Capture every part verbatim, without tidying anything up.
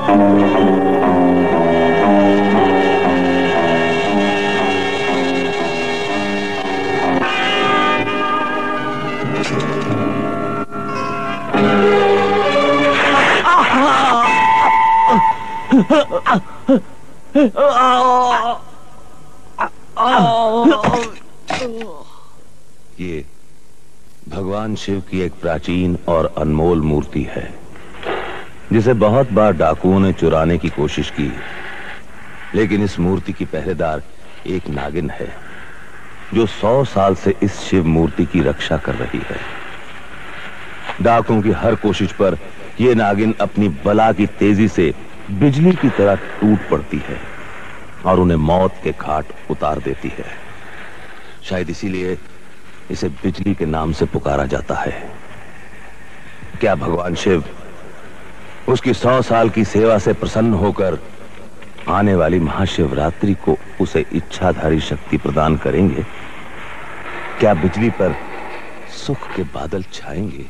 ये भगवान शिव की एक प्राचीन और अनमोल मूर्ति है जिसे बहुत बार डाकुओं ने चुराने की कोशिश की, लेकिन इस मूर्ति की पहरेदार एक नागिन है जो सौ साल से इस शिव मूर्ति की रक्षा कर रही है। डाकुओं की हर कोशिश पर यह नागिन अपनी बला की तेजी से बिजली की तरह टूट पड़ती है और उन्हें मौत के घाट उतार देती है। शायद इसीलिए इसे बिजली के नाम से पुकारा जाता है। क्या भगवान शिव उसकी सौ साल की सेवा से प्रसन्न होकर आने वाली महाशिवरात्रि को उसे इच्छाधारी शक्ति प्रदान करेंगे? क्या बिजली पर सुख के बादल छाएंगे?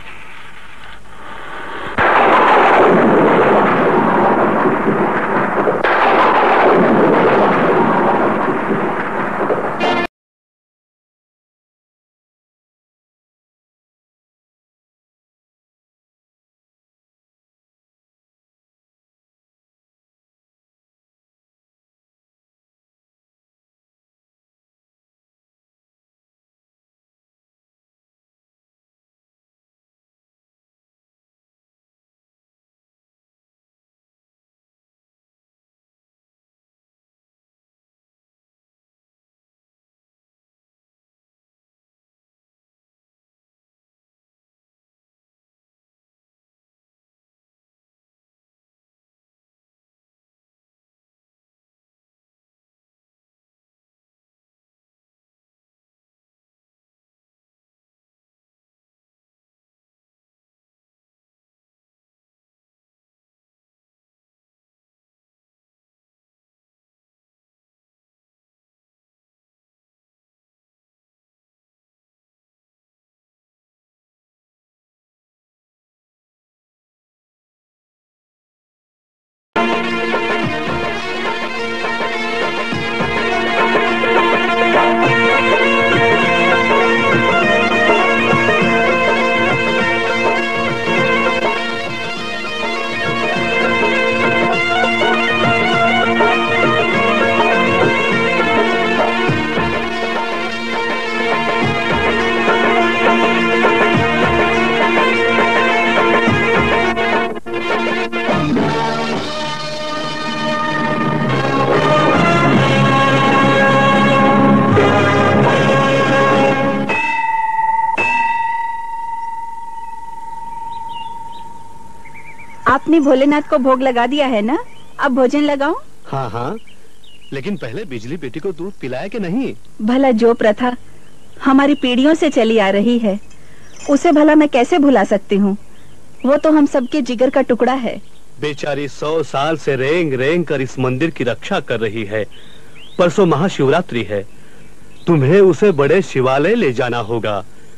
आपने भोलेनाथ को भोग लगा दिया है ना? अब भोजन लगाऊं? हाँ हाँ, लेकिन पहले बिजली बेटी को दूध पिलाया कि नहीं? भला जो प्रथा हमारी पीढ़ियों से चली आ रही है उसे भला मैं कैसे भुला सकती हूँ? वो तो हम सबके जिगर का टुकड़ा है। बेचारी सौ साल से रेंग रेंग कर इस मंदिर की रक्षा कर रही है। परसों महाशिवरात्रि है, तुम्हें उसे बड़े शिवालय ले जाना होगा।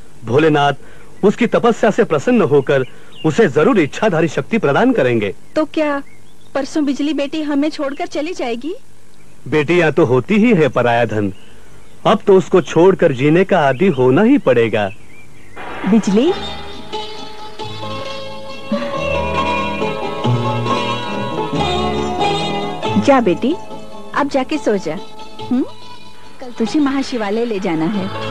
भोलेनाथ उसकी तपस्या से प्रसन्न होकर उसे जरूर इच्छाधारी शक्ति प्रदान करेंगे। तो क्या परसों बिजली बेटी हमें छोड़कर चली जाएगी? बेटियां तो होती ही है पराया धन, अब तो उसको छोड़कर जीने का आदी होना ही पड़ेगा। बिजली, जा बेटी, अब जाके सो जा। हम्म? कल तुझे महाशिवालय ले जाना है।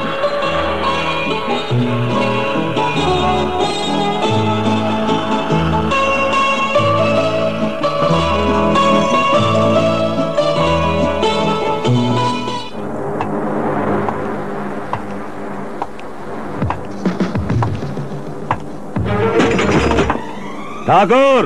ठाकुर!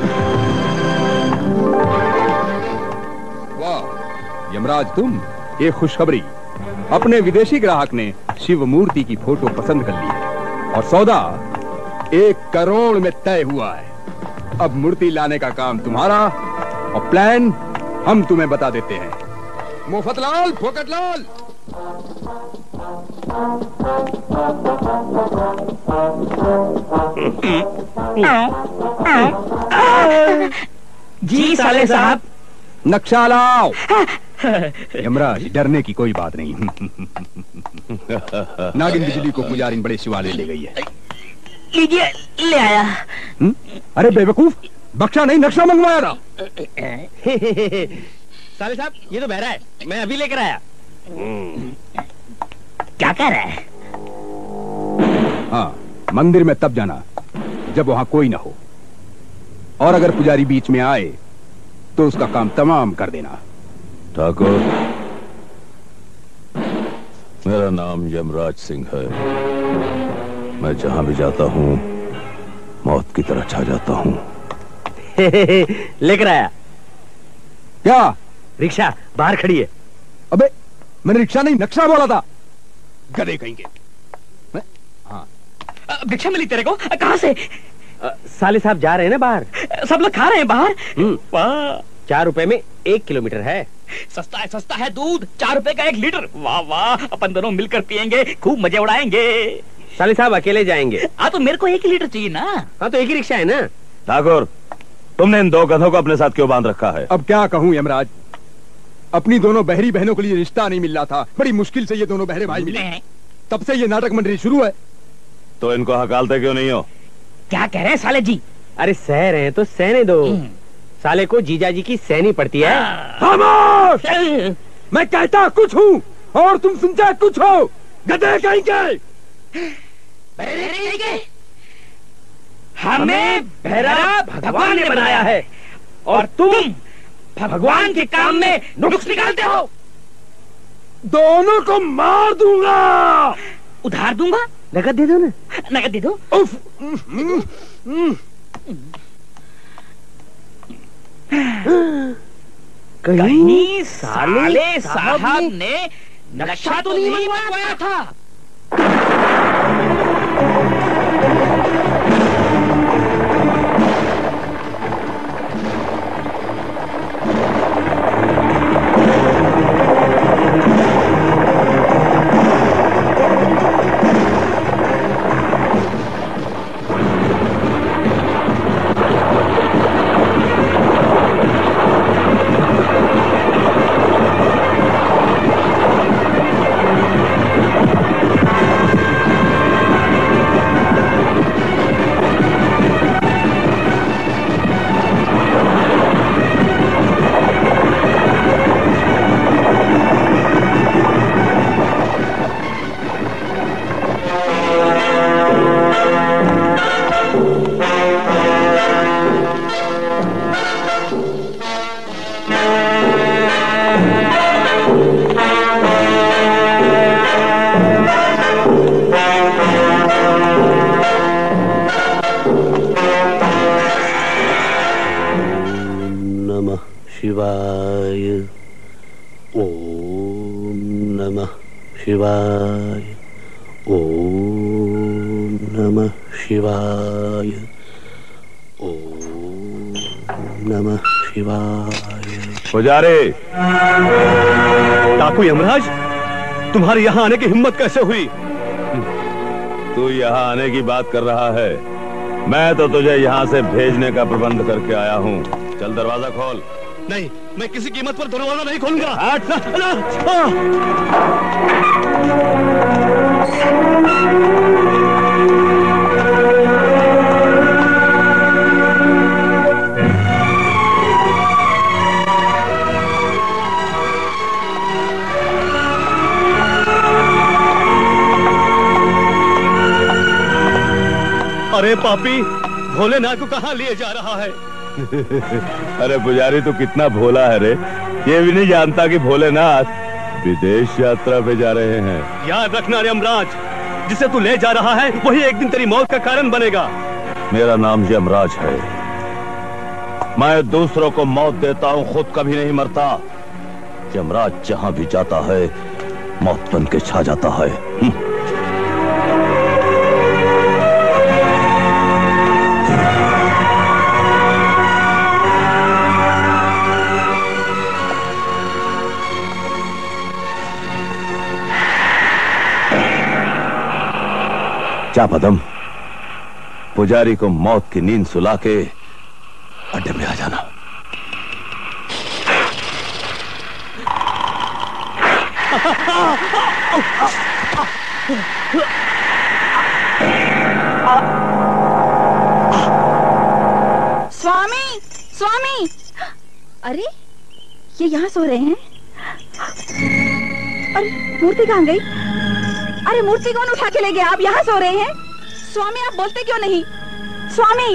वाह यमराज, तुम! ये खुशखबरी, अपने विदेशी ग्राहक ने शिव मूर्ति की फोटो पसंद कर ली है और सौदा एक करोड़ में तय हुआ है। अब मूर्ति लाने का काम तुम्हारा और प्लान हम तुम्हें बता देते हैं। मोफतलाल, फोकटलाल, जी साले साहब। नक्शा लाओ। यमराज, डरने की कोई बात नहीं। नागिन बिजली को पुजारिन बड़े शिवालय ले गई है। लीजिए, ले आया। हुँ? अरे बेवकूफ, बख्शा नहीं, नक्शा मंगवाया था। साले साहब, ये तो बहरा है, मैं अभी लेकर आया। क्या कह रहा है? हाँ, मंदिर में तब जाना जब वहां कोई ना हो, और अगर पुजारी बीच में आए तो उसका काम तमाम कर देना। ठाकुर, मेरा नाम यमराज सिंह है। मैं जहां भी जाता हूं मौत की तरह छा जाता हूं। लेकर आया। क्या? रिक्शा बाहर खड़ी है। अबे, मैंने रिक्शा नहीं, नक्शा बोला था। गधे कहीं के। हाँ, रिक्शा मिली तेरे को? कहां से? आ, साले साहब जा रहे हैं ना बाहर। सब लोग खा रहे हैं बाहर। वाह, चार रुपए में एक किलोमीटर है। सस्ता है, सस्ता है दूध, चार रुपए का एक लीटर। वाह वाह, अपन दोनों मिलकर पियेंगे, खूब मजे उड़ाएंगे। साले साहब अकेले जाएंगे? हाँ, तो मेरे को एक ही लीटर चाहिए ना। हाँ, तो एक ही रिक्शा है ना। ठाकुर, तुमने इन दो गधों को अपने साथ क्यों बांध रखा है? अब क्या कहूं यमराज, अपनी दोनों बहरी बहनों के लिए रिश्ता नहीं मिल रहा था। बड़ी मुश्किल से ये दोनों बहरे भाई मिले, तब से ये नाटक मंडली शुरू है। तो इनको हकालते क्यों नहीं हो? क्या कह रहे हैं साले जी? अरे सह रहे हैं तो सहने दो। साले को जीजा जी की सहनी पड़ती है। खामोश! मैं कहता कुछ हूँ और तुम सुनते कुछ हो। गधे कहीं के। हमें बहरा भगवान ने बनाया है और तुम भगवान के काम में नुक्स निकालते हो। दोनों को मार दूंगा। उधार दूंगा? नगद दे दो ना। नगद दे दो। उफ। कहीं साले साहब ने नक्शा तो नहीं मंगवाया था। शिवाय। ओम नमः शिवाय। ओम नमः शिवाय। ओम नमः शिवाय। पुजारी। डाकू यमराज, तुम्हारे यहाँ आने की हिम्मत कैसे हुई? तू यहाँ आने की बात कर रहा है, मैं तो तुझे यहाँ से भेजने का प्रबंध करके आया हूँ। चल दरवाजा खोल। नहीं, मैं किसी कीमत पर दरवाजा नहीं खोलूंगा। हट। अरे पापी, भोलेनाथ को कहाँ लिए जा रहा है? अरे पुजारी, तू कितना भोला है रे। ये भी नहीं जानता कि भोलेनाथ विदेश यात्रा पे जा रहे हैं। याद रखना यमराज, जिसे तू ले जा रहा है वही एक दिन तेरी मौत का कारण बनेगा। मेरा नाम यमराज है। मैं दूसरों को मौत देता हूँ, खुद कभी नहीं मरता। यमराज जहाँ भी जाता है मौत बन के छा जाता है। चापदम, पुजारी को मौत की नींद सुला के अड्डे में आ जाना। स्वामी, स्वामी, अरे ये यहाँ सो रहे हैं। अरे मूर्ति कहाँ गई? अरे मूर्ति कौन उठा के ले गया? आप यहाँ सो रहे हैं? स्वामी आप बोलते क्यों नहीं? स्वामी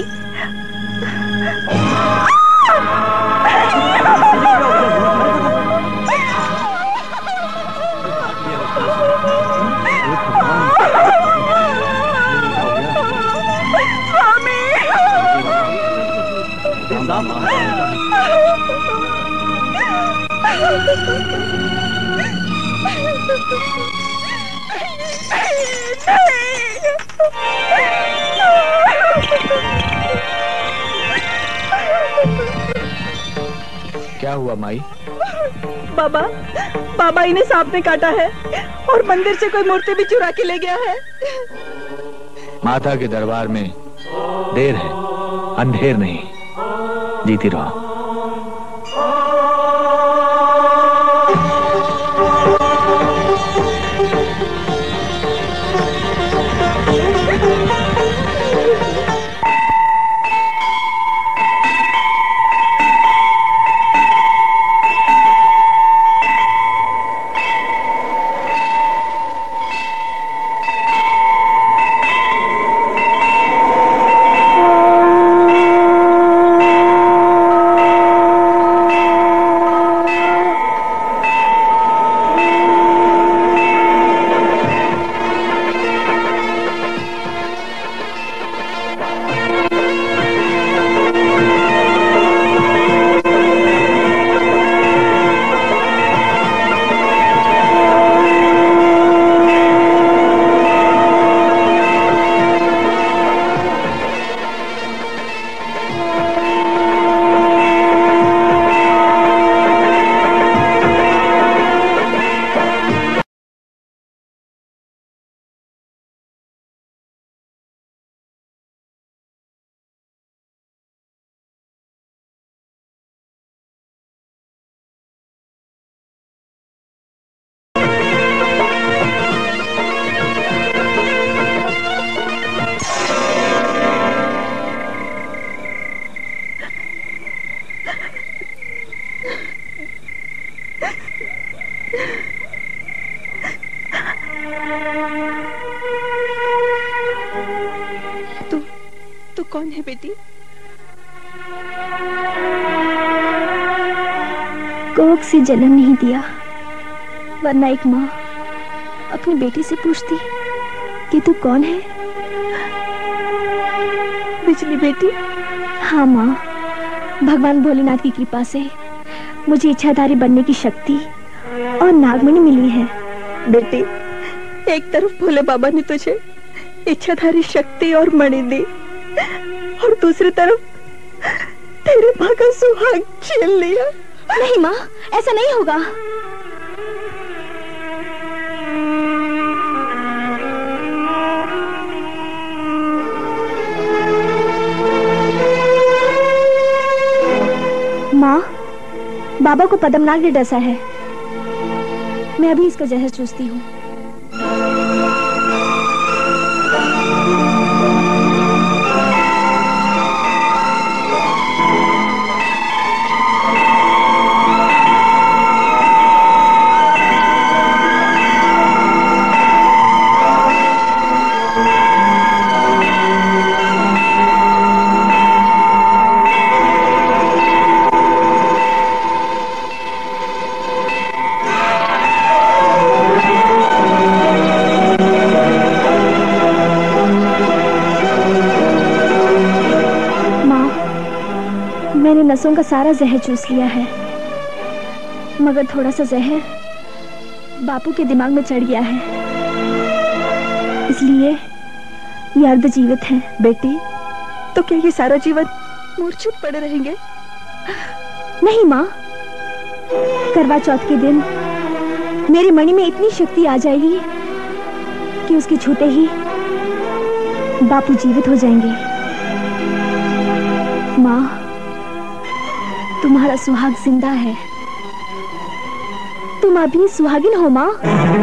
क्या हुआ माई? बाबा, बाबा इन्हें सांप ने काटा है और मंदिर से कोई मूर्ति भी चुरा के ले गया है। माता के दरबार में देर है, अंधेर नहीं। जीती रहो। तू तू कौन है बेटी? कोख से जन्म नहीं दिया, वरना एक माँ अपनी बेटी से पूछती कि तू कौन है। बिजली बेटी? हाँ माँ, भगवान भोलेनाथ की कृपा से मुझे इच्छाधारी बनने की शक्ति और नागमणि मिली है। बेटी, एक तरफ भोले बाबा ने तुझे इच्छाधारी शक्ति और मणि दी और दूसरी तरफ तेरे माँ का सुहाग छीन लिया। नहीं माँ, ऐसा नहीं होगा। माँ, बाबा को पद्मनाग ने डसा है। मैं अभी इसका जहर चूसती हूँ। मैंने नसों का सारा जहर चूस लिया है, मगर थोड़ा सा जहर बापू के दिमाग में चढ़ गया है, इसलिए ये अर्ध जीवित है। बेटी, तो क्या ये सारा जीवन मूर्छित पड़े रहेंगे? नहीं माँ, करवा चौथ के दिन मेरी मणि में इतनी शक्ति आ जाएगी कि उसके छूते ही बापू जीवित हो जाएंगे। माँ, तुम्हारा सुहाग जिंदा है, तुम अभी सुहागिन हो माँ?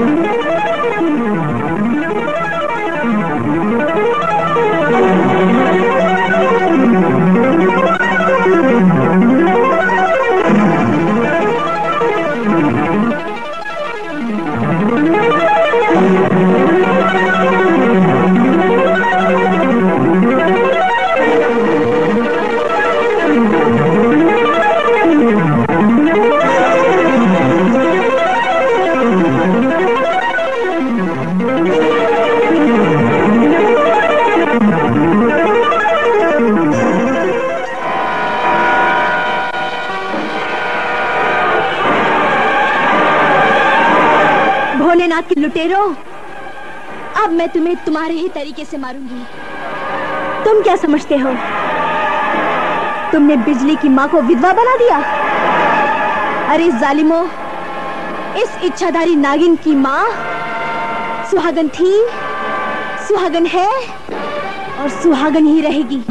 भोलेनाथ के लुटेरो, अब मैं तुम्हें तुम्हारे ही तरीके से मारूंगी। तुम क्या समझते हो, तुमने बिजली की माँ को विधवा बना दिया? अरे जालिमो, इस इच्छाधारी नागिन की माँ सुहागन थी, सुहागन है और सुहागन ही रहेगी।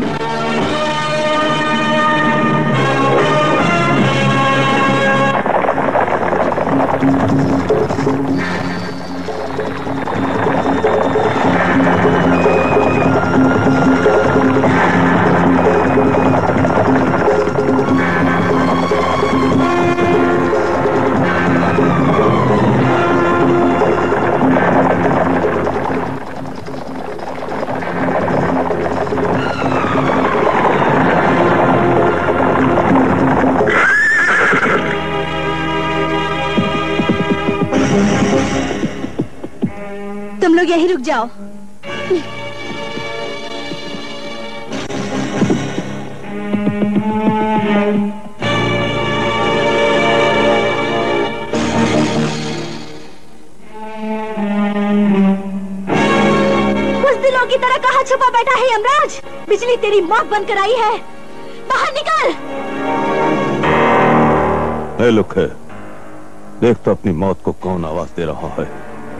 तुम लोग यहीं रुक जाओ। बुज़दिलों की तरह कहाँ छुपा बैठा है यमराज? बिजली तेरी मौत बनकर आई है, बाहर निकल। ए लुखे, देख तो अपनी मौत को कौन आवाज दे रहा है।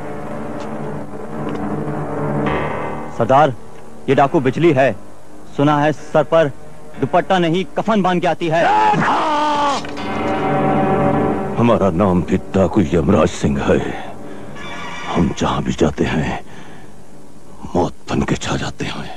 सरदार, ये डाकू बिजली है। सुना है सर पर दुपट्टा नहीं कफन बांध के आती है। हमारा नाम भी डाकू यमराज सिंह है। हम जहां भी जाते हैं मौत बन के छा जाते हैं।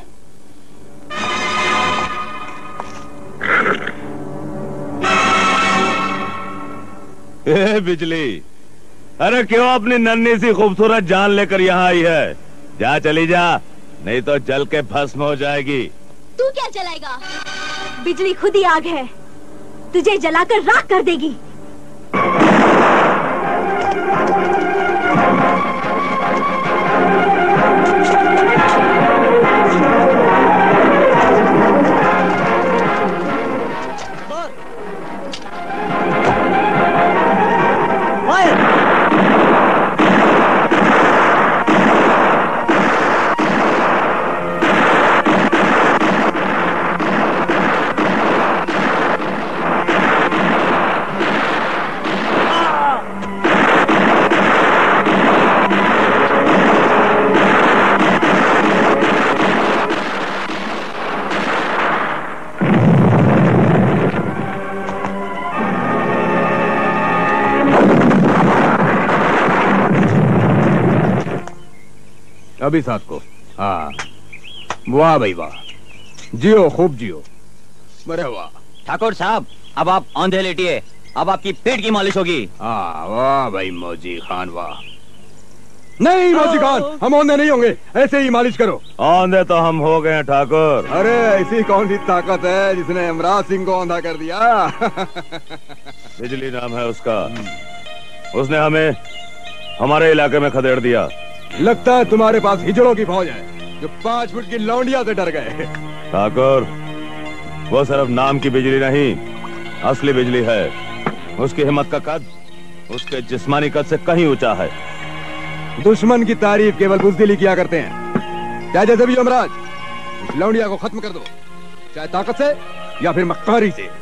ए बिजली, अरे क्यों अपनी नन्ही सी खूबसूरत जान लेकर यहाँ आई है? जा, चली जा, नहीं तो जल के भस्म हो जाएगी। तू क्या जलाएगा? बिजली खुद ही आग है, तुझे जलाकर राख कर देगी। अभी साथ को। हाँ, वाह भाई वाह, जियो खूब जियो। बड़े वाह ठाकुर साहब, अब आप औंधे लेटिए, अब आपकी पेट की मालिश होगी। हाँ वाह भाई मौजी खान वाह। नहीं मौजी खान, हम औंधे नहीं होंगे, ऐसे ही मालिश करो। औंधे तो हम हो गए ठाकुर। अरे ऐसी कौन सी ताकत है जिसने यमराज सिंह को औंधा कर दिया? बिजली नाम है उसका, उसने हमें हमारे इलाके में खदेड़ दिया। लगता है तुम्हारे पास हिजड़ों की फौज है जो पांच फुट की लौंडिया से डर गए। ठाकुर, वो सिर्फ नाम की बिजली नहीं, असली बिजली है। उसकी हिम्मत का कद उसके जिस्मानी कद से कहीं ऊंचा है। दुश्मन की तारीफ केवल बुज़दिली किया करते हैं। चाहे जैसे भी यमराज, इस लौंडिया को खत्म कर दो, चाहे ताकत से या फिर मक्कारी से।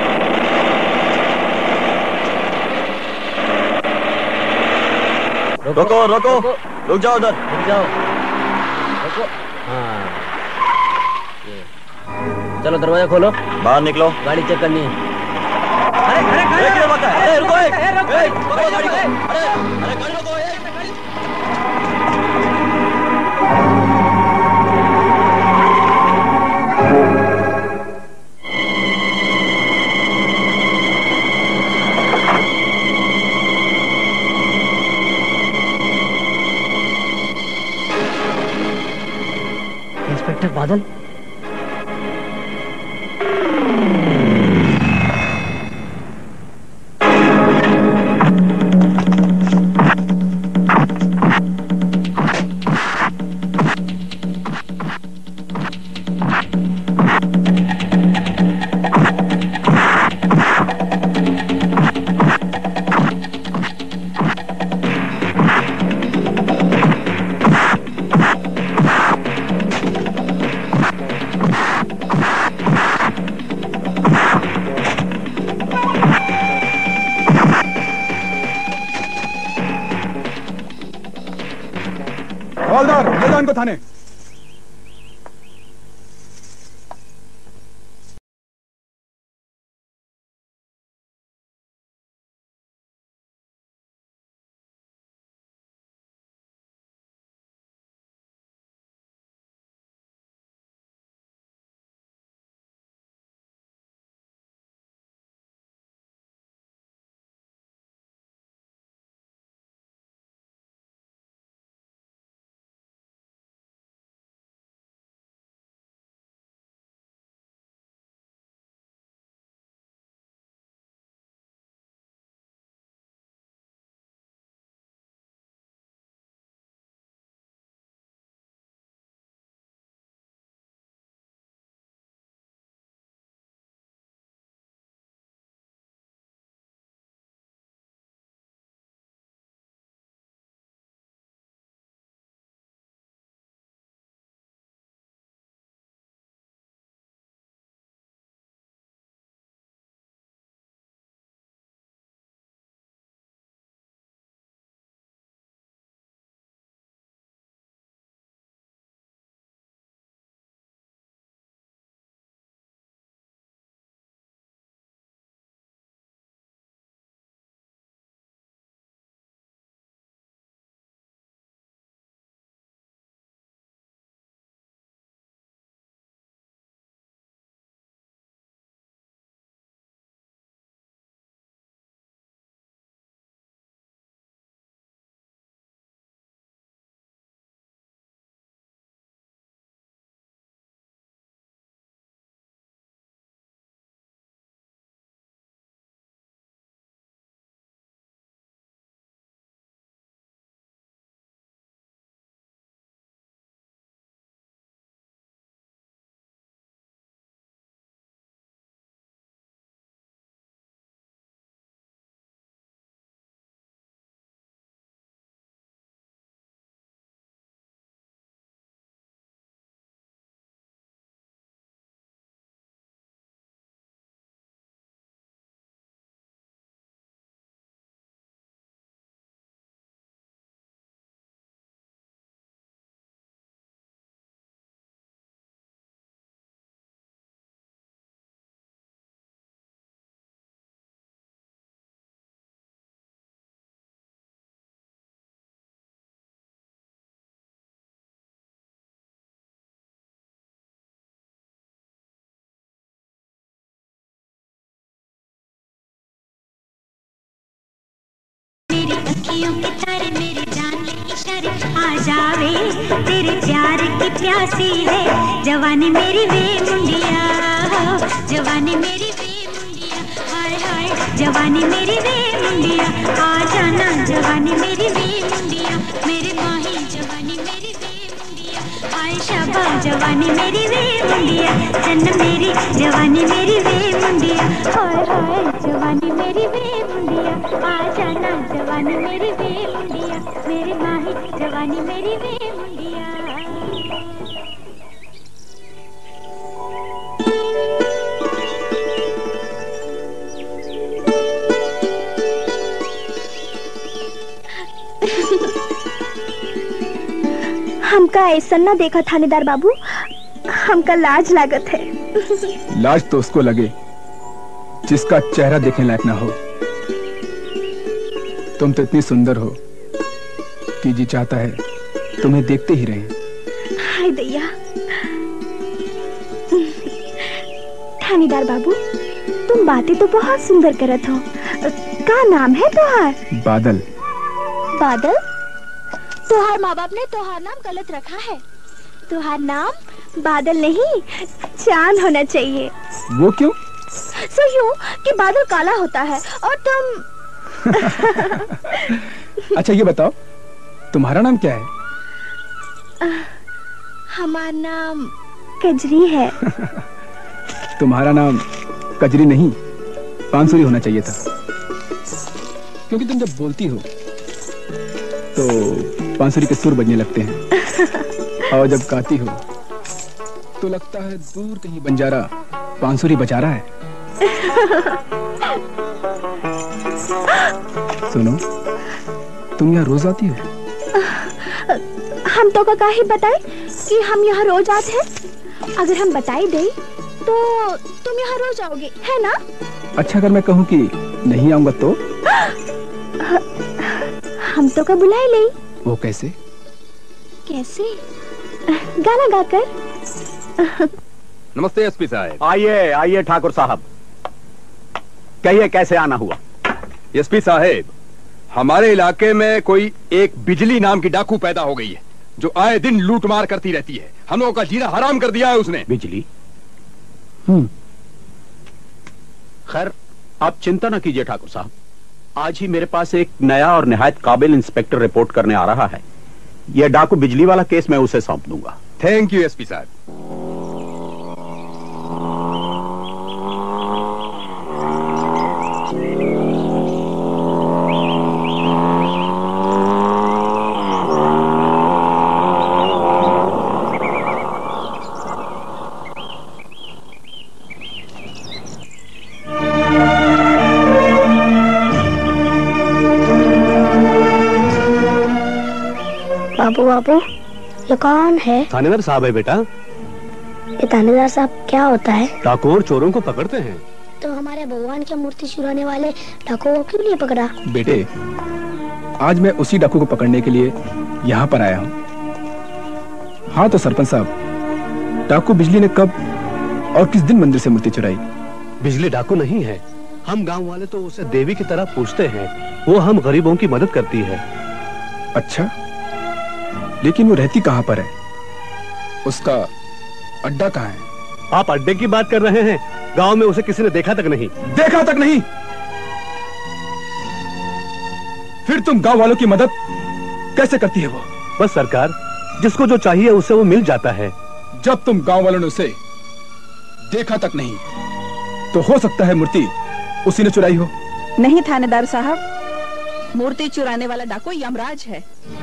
रुक रोको रोको, रुक जाओ उधर, रुक जाओ, रुको। हाँ, चलो दरवाजा खोलो, बाहर निकलो, गाड़ी चेक करनी है। अरे अरे अरे रुको, अरे रुको, अरे रुको गाड़ी को, अरे अरे गाड़ी रोको। इंस्पेक्टर बादल, हवलदार, ले जाओ इनको थाने। अखियों के तारे मेरे जान के इशारे आ जावे, तेरे प्यार की प्यासी है जवानी मेरी वे मुंडिया, जवानी मेरी वे मुंडिया, हाय हाय जवानी मेरी वे मुंडिया, आ जाना जवानी मेरी वे मुंडिया, मेरे माही जवानी मेरी वे मुंडिया, हाय शाबा जवानी मेरी वे मुंडिया, जन्म मेरी जवानी मेरी वे मुंडिया, हाय हाय जवानी मेरी वे मुंडिया, आ जाना जवानी मेरी वे मुंडिया, मेरी माही जवानी मेरी वे मुंडिया। हमका ऐसा ना देखा थानेदार बाबू, हमका लाज लागत है। लाज तो उसको लगे जिसका चेहरा देखने लायक ना हो। तुम तो इतनी सुंदर हो कि जी चाहता है तुम्हें देखते ही रहें। हाय दैया। थानेदार बाबू, तुम बातें तो बहुत सुंदर करत हो। का नाम है तोहार? बादल। बादल? तोहार माँ बाप ने तोहार नाम गलत रखा है। तोहार नाम बादल नहीं, चांद होना चाहिए। वो क्यों? सो यूं कि बादल काला होता है और तुम अच्छा ये बताओ, तुम्हारा नाम क्या है? हमारा नाम कजरी है। तुम्हारा नाम कजरी नहीं, बांसुरी होना चाहिए था, क्योंकि तुम जब बोलती हो तो बांसुरी के सुर बजने लगते हैं, और जब गाती हो तो लगता है दूर कहीं बंजारा बांसुरी बजा रहा है। सुनो, तुम यहाँ रोज आती हो? हम तो का ही बताए कि हम यहाँ रोज आते हैं। अगर हम बताई दे तो तुम यहाँ रोज आओगे, है ना? अच्छा, अगर मैं कहूँ कि नहीं आऊंगा तो? हम तो का बुलाए ले। वो कैसे? कैसे? गाना गाकर। नमस्ते एसपी साहब। आइए आइए ठाकुर साहब, कहिए कैसे आना हुआ? एसपी साहब, हमारे इलाके में कोई एक बिजली नाम की डाकू पैदा हो गई है, जो आए दिन लूटमार करती रहती है। हम लोगों का जीना हराम कर दिया है उसने। बिजली? हम्म खैर, आप चिंता न कीजिए ठाकुर साहब, आज ही मेरे पास एक नया और निहायत काबिल इंस्पेक्टर रिपोर्ट करने आ रहा है। यह डाकू बिजली वाला केस मैं उसे सौंप दूंगा। थैंक यू एसपी साहब। बाबू बाबू, ये कौन है? थानेदार साहब है बेटा। ये थानेदार साहब क्या होता है? डाकू और चोरों को पकड़ते हैं। तो हमारे भगवान की मूर्ति चुराने वाले डाकू को क्यों नहीं पकड़ा? बेटे, आज मैं उसी डाकू को पकड़ने के लिए यहाँ पर आया हूँ। हाँ तो सरपंच साहब, डाकू बिजली ने कब और किस दिन मंदिर से मूर्ति चुराई? बिजली डाकू नहीं है, हम गांव वाले तो उसे देवी की तरह पूछते हैं। वो हम गरीबों की मदद करती है। अच्छा, लेकिन वो रहती कहाँ पर है? उसका अड्डा कहाँ है? आप अड्डे की बात कर रहे हैं? गांव में उसे किसी ने देखा तक नहीं। देखा तक नहीं? फिर तुम गांव वालों की मदद कैसे करती है वो? बस सरकार, जिसको जो चाहिए उसे वो मिल जाता है। जब तुम गांव वालों ने उसे देखा तक नहीं, तो हो सकता है मूर्ति उसी ने चुराई हो। नहीं थानेदार साहब, मूर्ति चुराने वाला डाकू यमराज है।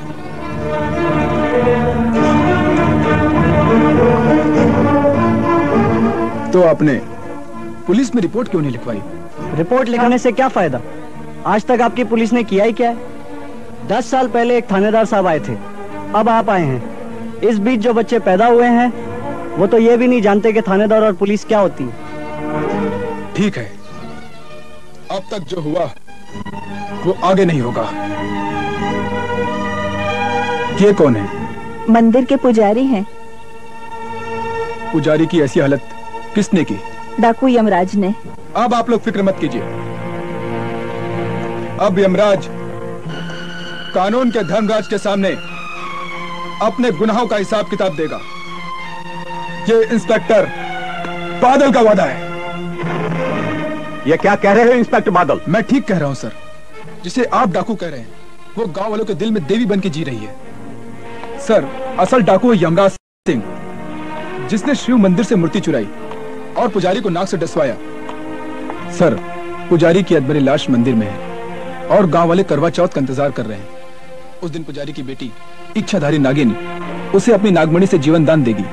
तो आपने पुलिस में रिपोर्ट क्यों नहीं लिखवाई? रिपोर्ट लिखने से क्या फायदा? आज तक आपकी पुलिस ने किया ही क्या है? दस साल पहले एक थानेदार साहब आए थे, अब आप आए हैं। इस बीच जो बच्चे पैदा हुए हैं वो तो ये भी नहीं जानते कि थानेदार और पुलिस क्या होती है। ठीक है, अब तक जो हुआ वो आगे नहीं होगा। ये कौन है? मंदिर के पुजारी हैं। पुजारी की ऐसी हालत किसने की? डाकू यमराज ने। अब आप लोग फिक्र मत कीजिए, अब यमराज कानून के धर्मराज के सामने अपने गुनाहों का हिसाब किताब देगा। ये इंस्पेक्टर बादल का वादा है। ये क्या कह रहे हो इंस्पेक्टर बादल? मैं ठीक कह रहा हूं सर। जिसे आप डाकू कह रहे हैं वो गांव वालों के दिल में देवी बन के जी रही है। सर, असल डाकू है यमराज सिंह, जिसने शिव मंदिर से मूर्ति चुराई और पुजारी को नाक से डसवाया। सर, पुजारी की अधमरी लाश मंदिर में है और गांव वाले करवा चौथ का इंतजार कर रहे हैं। उस दिन पुजारी की बेटी इच्छाधारी नागिन उसे अपनी नागमणि से जीवन दान देगी।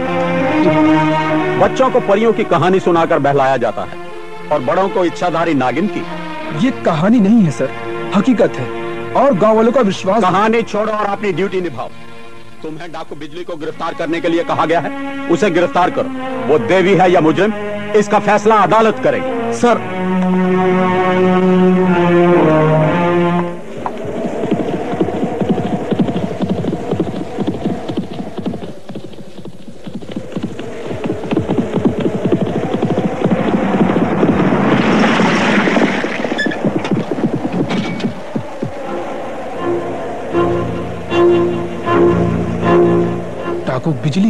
बच्चों को परियों की कहानी सुनाकर बहलाया जाता है और बड़ों को इच्छाधारी नागिन की। ये कहानी नहीं है सर, हकीकत है। और गांव वालों का विश्वास। कहानी छोड़ो और अपनी ड्यूटी निभाओ। तुम्हें डाकू बिजली को गिरफ्तार करने के लिए कहा गया है, उसे गिरफ्तार करो। वो देवी है या मुजरिम, इसका फैसला अदालत करेगी। सर, डाकू बिजली।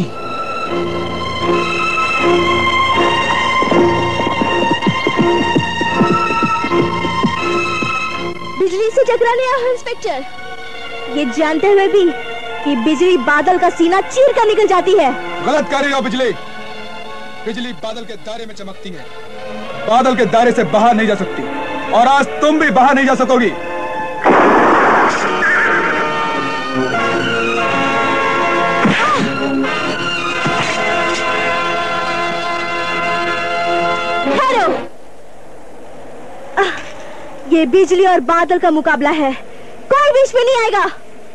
बिजली से टकराने आया इंस्पेक्टर, ये जानते हुए भी कि बिजली बादल का सीना चीर कर निकल जाती है। गलत कर रही हो बिजली। बिजली बादल के दायरे में चमकती है, बादल के दायरे से बाहर नहीं जा सकती, और आज तुम भी बाहर नहीं जा सकोगी। ये बिजली और बादल का मुकाबला है, कोई बीच में नहीं आएगा।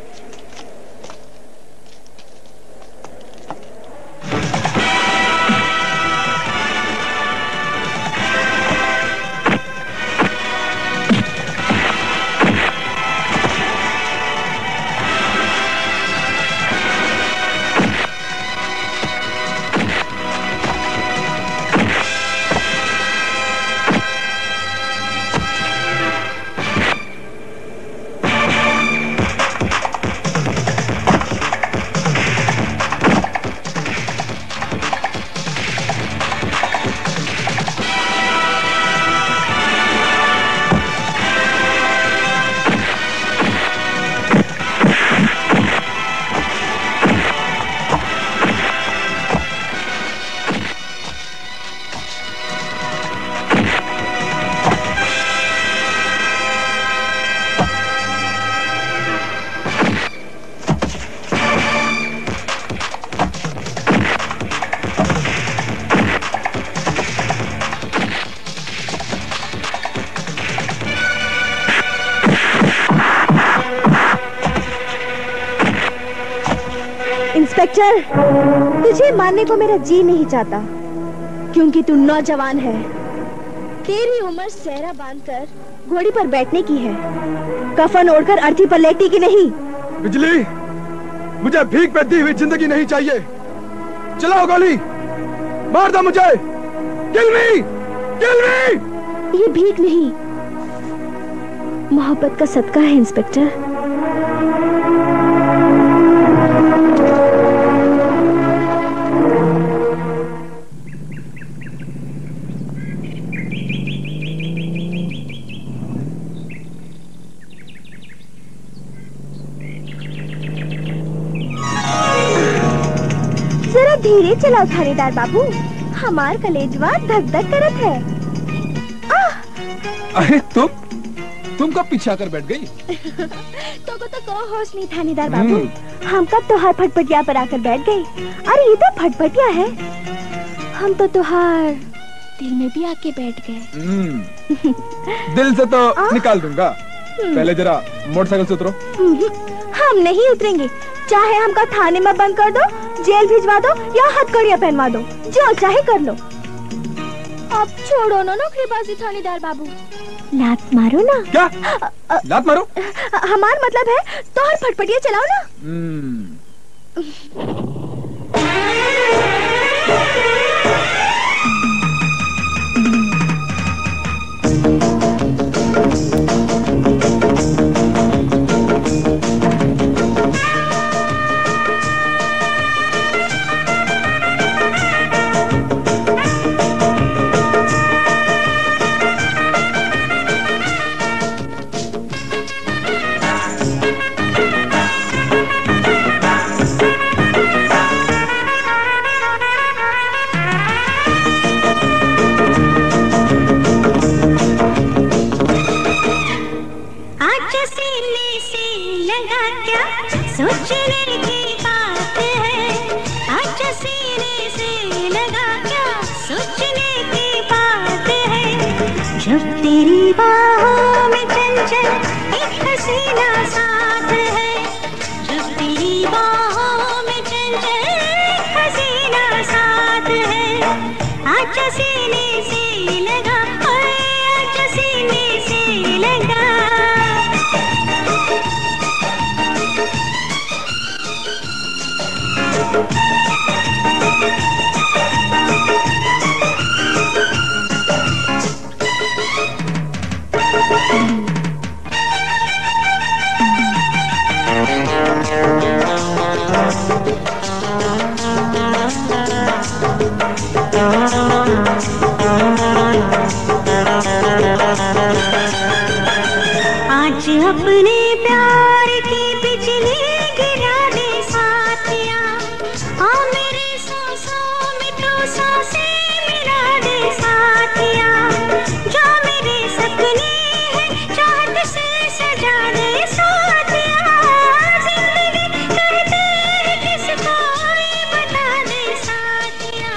इंस्पेक्टर, तुझे मानने को मेरा जी नहीं चाहता, क्योंकि तू नौजवान है। तेरी उम्र सहरा बांधकर घोड़ी पर बैठने की है, कफन ओढ़कर अर्थी पर लेटने की नहीं। बिजली, मुझे भीख पे दी हुई जिंदगी नहीं चाहिए। चलाओ गोली, मार दो मुझे। किल मी, किल मी। ये भीख नहीं, मोहब्बत का सदका है इंस्पेक्टर। धीरे चलाओ थानेदार बाबू, हमार कलेजवा धक धक करत है। अरे तुम तुम कब पीछा कर बैठ गई? तो को तो को होश नहीं थानेदार बाबू, हम कब तुहार फटफटिया पर आकर बैठ गई। अरे ये तो फटफटिया है, हम तो तुहार दिल में भी आके बैठ गए। दिल से तो आ? निकाल दूंगा, पहले जरा मोटरसाइकिल से उतरो। हम नहीं उतरेंगे, चाहे हमका थाने में बंद कर दो, जेल भिजवा दो या हथकड़ियां पहनवा दो, जो चाहे कर लो। अब छोड़ो ना नौकरीबाजी थानेदार बाबू, लात मारो ना। क्या लात मारो? हमार मतलब है तो हर फटफटिया चलाओ ना। सोचने की बात है, आज सीने से लगा क्या सोचने की बात है। जब तेरी बाहों में चंचल एक हसीना साथ है, जब तेरी बाहों में चंचल एक हसीना साथ है। आजा सीने से लगा, ओए आजा सीने से लगा। आज अपने प्यार की बिजली गिरा दे साथिया, आ मेरे सांसों में तो सांसें मिला दे साथिया। जो मेरे सपने हैं चाँद से सजा दे साथिया, जिंदगी कहते हैं किसको ये बता दे साथिया।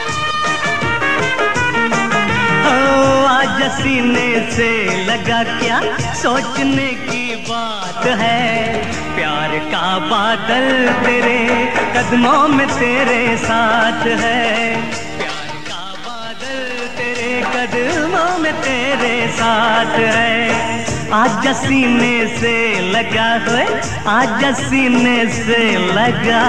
ओ आज सीने से लगा क्या सोचने की बात है, प्यार का बादल तेरे कदमों में तेरे साथ है। प्यार का बादल तेरे कदमों में तेरे साथ है। आज सीने से लगा हुए, आज सीने से लगा।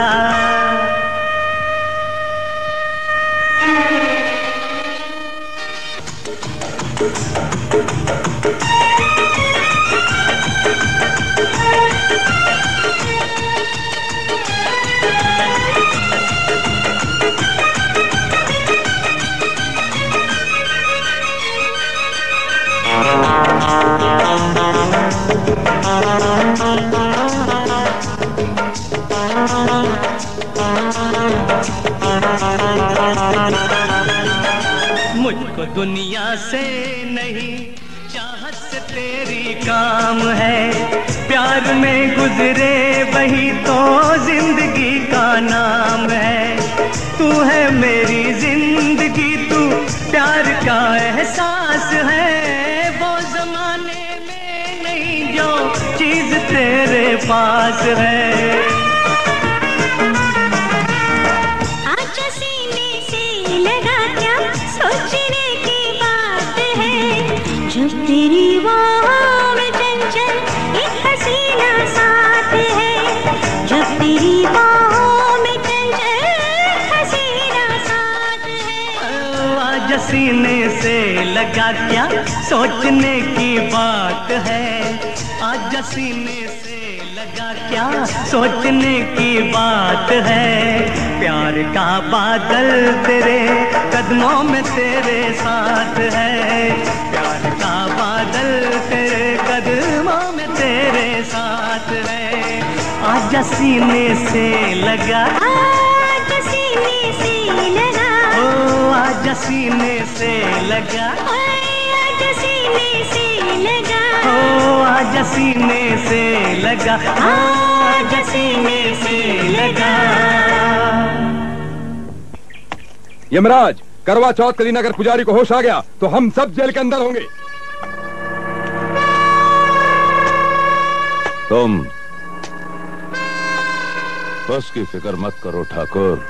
मुझको दुनिया से नहीं चाहत से तेरी काम है, प्यार में गुजरे वही तो जिंदगी का नाम है। तू है मेरी जिंदगी, तू प्यार का एहसास है, वो जमाने में नहीं जो चीज तेरे पास है। सोचने की बात है, जब तेरी बाहों में चंचल एक हसीना साथ है, जब तेरी बाहों में चंचल एक हसीना साथ है। आज सीने से लगा क्या सोचने की बात है, आज सीने से लगा क्या सोचने की बात है। प्यार का बादल तेरे कदमों में तेरे साथ है, प्यार का बादल तेरे कदमों में तेरे साथ है। आज सीने से लगा, आज सीने से लगा, ओ आज सीने से लगा, आज सीने से लगा, ओ आज सीने से लगा, आज सीने से लगा। यमराज, करवा चौथ के दिन अगर पुजारी को होश आ गया तो हम सब जेल के अंदर होंगे। तुम उसकी फिक्र मत करो ठाकुर।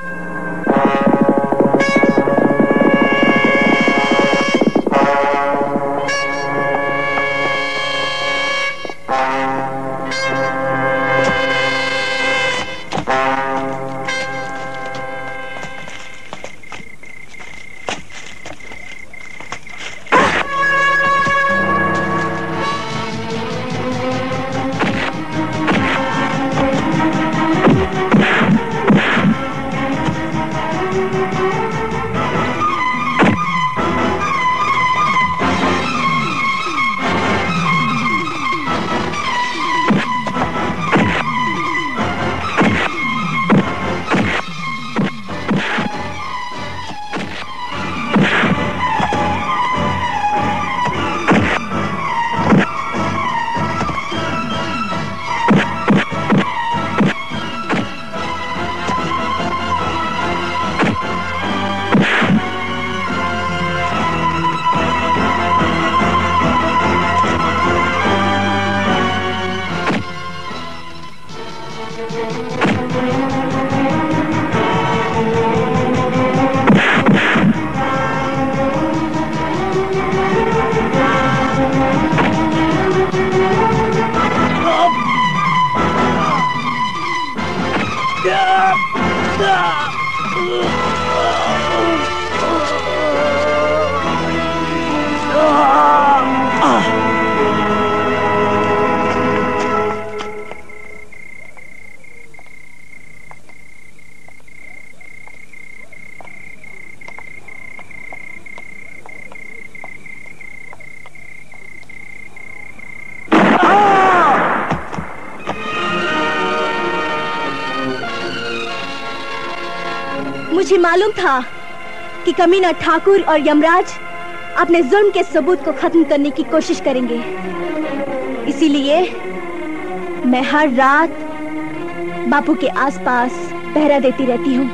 मुझे मालूम था कि कमीना ठाकुर और यमराज अपने जुल्म के सबूत को खत्म करने की कोशिश करेंगे। इसीलिए मैं हर रात बापू के आसपास पहरा देती रहती हूँ।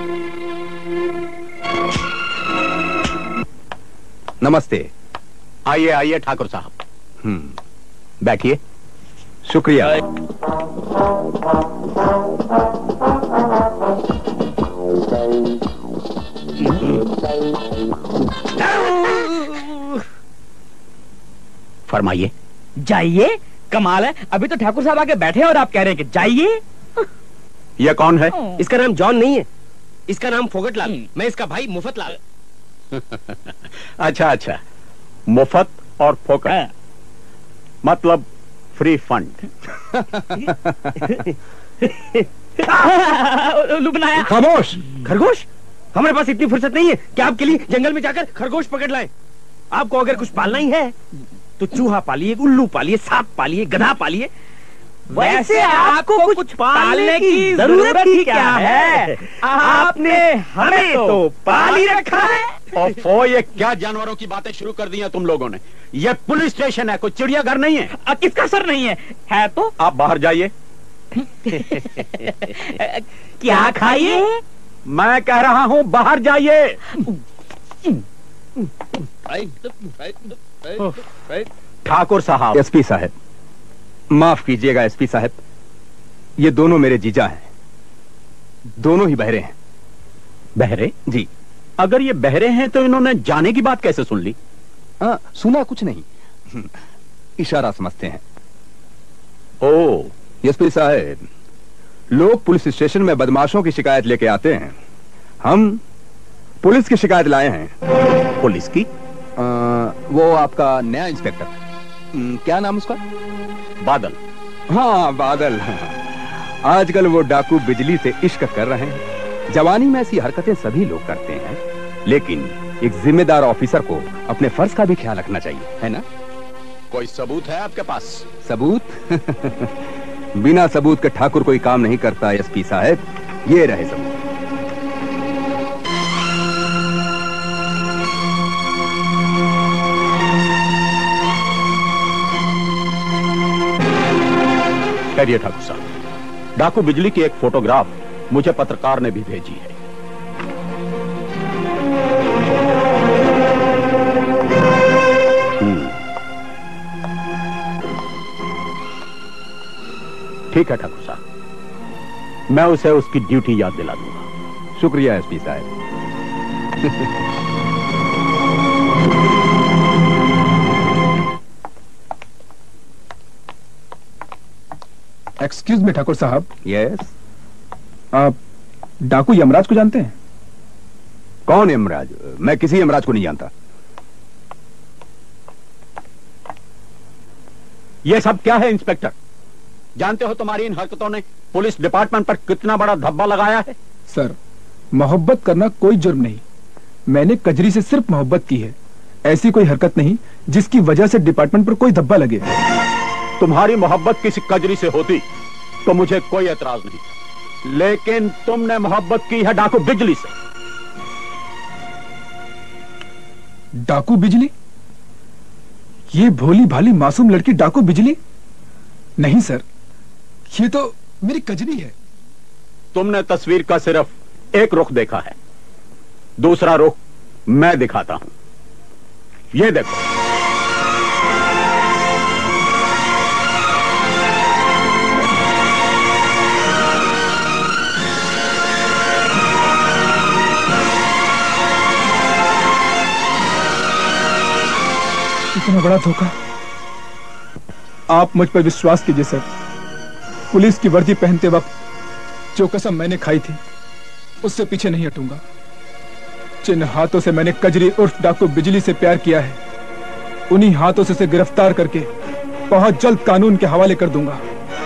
नमस्ते। आइए आइए ठाकुर साहब। हम्म बैठिए। शुक्रिया। फरमाइए। जाइए? कमाल है, अभी तो ठाकुर साहब आके बैठे और आप कह रहे हैं कि जाइए। ये कौन है? इसका नाम जॉन नहीं है, इसका नाम फोगटलाल। मैं इसका भाई मुफतलाल। अच्छा अच्छा, मुफत और फोकट, मतलब फ्री फंड। उल्लू बनाया। खामोश। खरगोश? हमारे पास इतनी फुर्सत नहीं है कि आपके लिए जंगल में जाकर खरगोश पकड़ लाएं। आपको अगर कुछ पालना ही है तो चूहा पालिए, उल्लू पालिए, सांप पालिए, गधा पालिए। वैसे आपको कुछ पालने की जरूरत ही क्या है? आपने हमें तो पाल ही रखा है। ओफो, ये क्या जानवरों की बातें शुरू कर दी हैं तुम लोगों ने? ये पुलिस स्टेशन है, कोई चिड़ियाघर नहीं है। आ, किसका सर नहीं है? है तो आप बाहर जाइए। क्या खाइए? मैं कह रहा हूँ बाहर जाइए। ठाकुर साहब। एसपी साहब, माफ कीजिएगा एसपी साहब, ये दोनों मेरे जीजा हैं, दोनों ही बहरे हैं। बहरे? जी। अगर ये बहरे हैं तो इन्होंने जाने की बात कैसे सुन ली? आ, सुना कुछ नहीं, इशारा समझते हैं। ओ, एसपी साहब, लोग पुलिस स्टेशन में बदमाशों की शिकायत लेके आते हैं, हम पुलिस की शिकायत लाए हैं। पुलिस की? आ, वो आपका नया इंस्पेक्टर, क्या नाम उसका? बादल। हाँ बादल। आजकल वो डाकू बिजली से इश्क कर रहे हैं। जवानी में ऐसी हरकतें सभी लोग करते हैं, लेकिन एक जिम्मेदार ऑफिसर को अपने फर्ज का भी ख्याल रखना चाहिए, है ना? कोई सबूत है आपके पास? सबूत? बिना सबूत के ठाकुर कोई काम नहीं करता एसपी साहब। ये रहे सबूत। कहिए ठाकुर साहब, डाकू बिजली की एक फोटोग्राफ मुझे पत्रकार ने भी भेजी है। ठीक है ठाकुर साहब, मैं उसे उसकी ड्यूटी याद दिला दूंगा। शुक्रिया एसपी साहब। एक्सक्यूज मी ठाकुर साहब। यस। आप डाकू यमराज को जानते हैं? कौन यमराज? मैं किसी यमराज को नहीं जानता। यह सब क्या है इंस्पेक्टर? जानते हो तुम्हारी इन हरकतों ने पुलिस डिपार्टमेंट पर कितना बड़ा धब्बा लगाया है? सर, मोहब्बत करना कोई जुर्म नहीं। मैंने कजरी से सिर्फ मोहब्बत की है, ऐसी कोई हरकत नहीं जिसकी वजह से डिपार्टमेंट पर कोई धब्बा लगे। तुम्हारी मोहब्बत किसी कजरी से होती तो मुझे कोई एतराज नहीं, लेकिन तुमने मोहब्बत की है डाकू बिजली से। डाकू बिजली? ये भोली भाली मासूम लड़की डाकू बिजली? नहीं सर, ये तो मेरी कजरी है। तुमने तस्वीर का सिर्फ एक रुख देखा है, दूसरा रुख मैं दिखाता हूं। ये देखो। इतना बड़ा धोखा। आप मुझ पर विश्वास कीजिए सर, पुलिस की वर्दी पहनते वक्त जो कसम मैंने खाई थी उससे पीछे नहीं हटूंगा। जिन हाथों से मैंने कजरी उर्फ डाकू बिजली से प्यार किया है, उन्हीं हाथों से उसे गिरफ्तार करके बहुत जल्द कानून के हवाले कर दूंगा।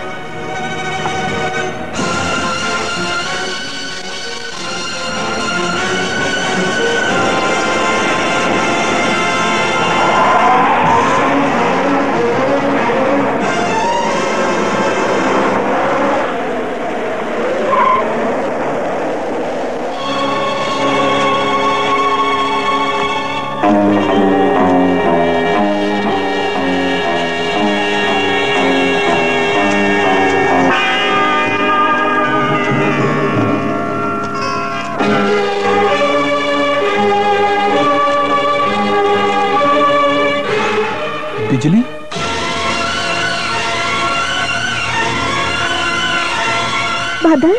बिजली? बादल?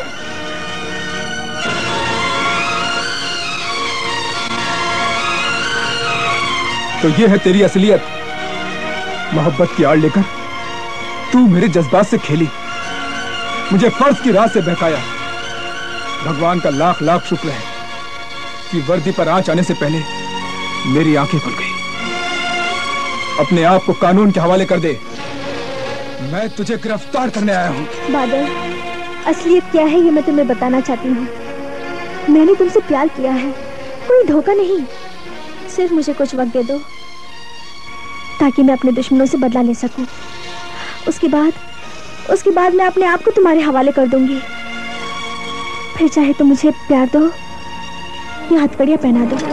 तो ये है तेरी असलियत। मोहब्बत की आड़ लेकर तू मेरे जज्बात से खेली, मुझे फर्ज की राह से बहकाया। भगवान का लाख लाख शुक्र है कि वर्दी पर आंच आने से पहले मेरी आंखें खुल गई। अपने आप को कानून के हवाले कर दे, मैं तुझे गिरफ्तार करने आया हूँ। बादल, असलियत क्या है ये मैं तुम्हें बताना चाहती हूँ। मैंने तुमसे प्यार किया है, कोई धोखा नहीं। सिर्फ मुझे कुछ वक्त दे दो ताकि मैं अपने दुश्मनों से बदला ले सकूं। उसके बाद उसके बाद मैं अपने आप को तुम्हारे हवाले कर दूंगी। फिर चाहे तो मुझे प्यार दो या हथकड़ियां पहना दो।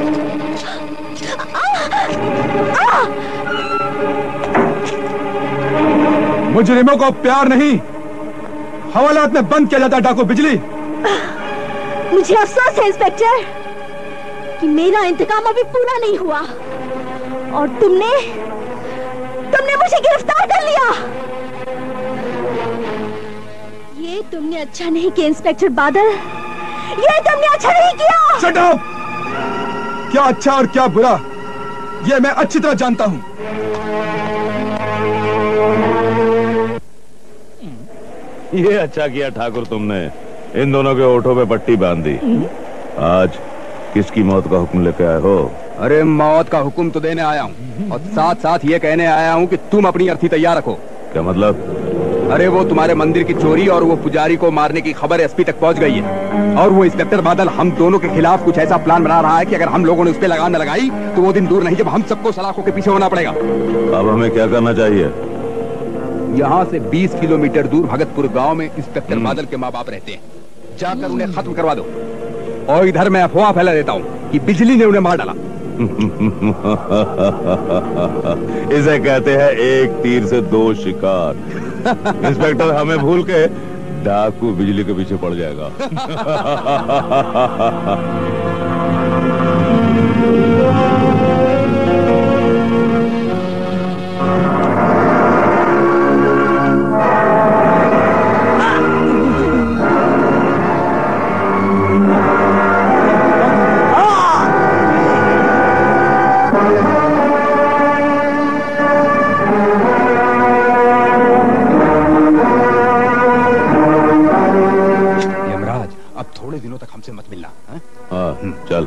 मुजरिमों को प्यार नहीं, हवालात में बंद किया जाता। डाकू बिजली, मुझे अफसोस है इंस्पेक्टर कि मेरा इंतकाम अभी पूरा नहीं हुआ और तुमने तुमने मुझे गिरफ्तार कर लिया। ये तुमने अच्छा नहीं किया इंस्पेक्टर बादल, ये तुमने अच्छा नहीं किया। Shut up! क्या अच्छा और क्या बुरा ये मैं अच्छी तरह जानता हूँ। ये अच्छा किया ठाकुर तुमने इन दोनों के ओठों पे पट्टी बांध दी। आज किसकी मौत का हुक्म लेके आए हो? अरे मौत का हुक्म तो देने आया हूँ और साथ साथ ये कहने आया हूँ कि तुम अपनी अर्थी तैयार रखो। क्या मतलब? अरे वो तुम्हारे मंदिर की चोरी और वो पुजारी को मारने की खबर एसपी तक पहुँच गई है और वो इंस्पेक्टर बादल हम दोनों के खिलाफ कुछ ऐसा प्लान बना रहा है कि अगर हम लोगों ने उस पर लगाम न लगाई तो वो दिन दूर नहीं जब हम सबको सलाखों के पीछे होना पड़ेगा। अब हमें क्या करना चाहिए? यहाँ से बीस किलोमीटर दूर भगतपुर गांव में इंस्पेक्टर बादल के माँ बाप रहते हैं, जाकर उन्हें खत्म करवा दो। और इधर मैं अफवाह फैला देता हूँ कि बिजली ने उन्हें मार डाला। इसे कहते हैं एक तीर से दो शिकार। इंस्पेक्टर हमें भूल के डाकू बिजली के पीछे पड़ जाएगा। मत मिलना। हाँ चल।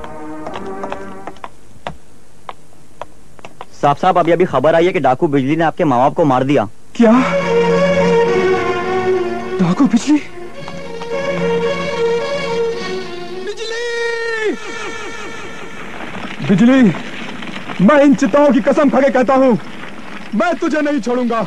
साहब साहब अभी अभी खबर आई है कि डाकू बिजली ने आपके माँ बाप को मार दिया। क्या? डाकू बिजली? बिजली! बिजली, मैं इन चिताओं की कसम खा के कहता हूँ, मैं तुझे नहीं छोड़ूंगा।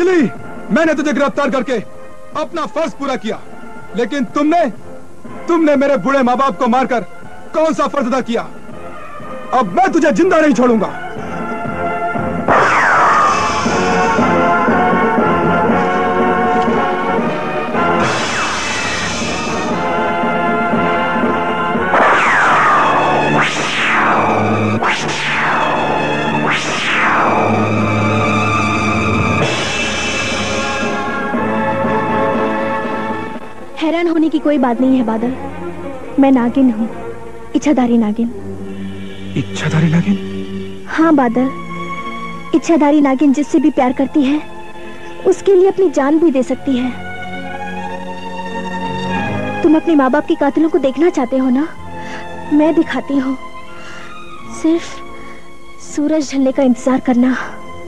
बिजली, मैंने तुझे गिरफ्तार करके अपना फर्ज पूरा किया, लेकिन तुमने तुमने मेरे बूढ़े माँ बाप को मारकर कौन सा फर्ज अदा किया? अब मैं तुझे जिंदा नहीं छोड़ूंगा। हैरान होने की कोई बात नहीं है बादल, मैं नागिन हूँ, इच्छाधारी नागिन। इच्छाधारी नागिन? हाँ बादल, इच्छाधारी नागिन जिससे भी प्यार करती है उसके लिए अपनी जान भी दे सकती है। तुम अपने माँ बाप के कातिलों को देखना चाहते हो ना? मैं दिखाती हूँ, सिर्फ सूरज ढलने का इंतजार करना।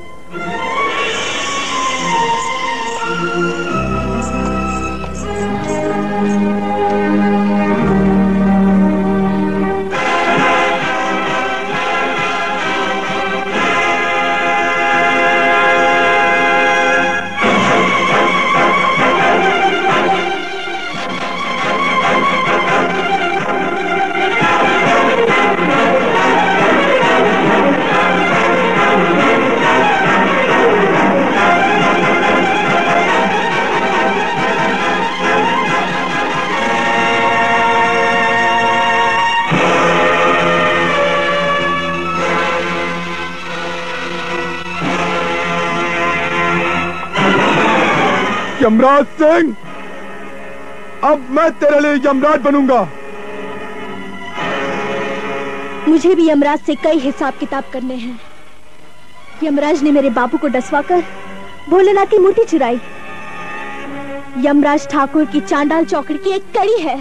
यमराज सिंह, अब मैं तेरे लिए यमराज बनूंगा। मुझे भी यमराज से कई हिसाब किताब करने हैं। यमराज ने मेरे बापू को डसवाकर भोलेनाथ की मूर्ति चुराई। यमराज ठाकुर की चांडाल चौकड़ी की एक कड़ी है।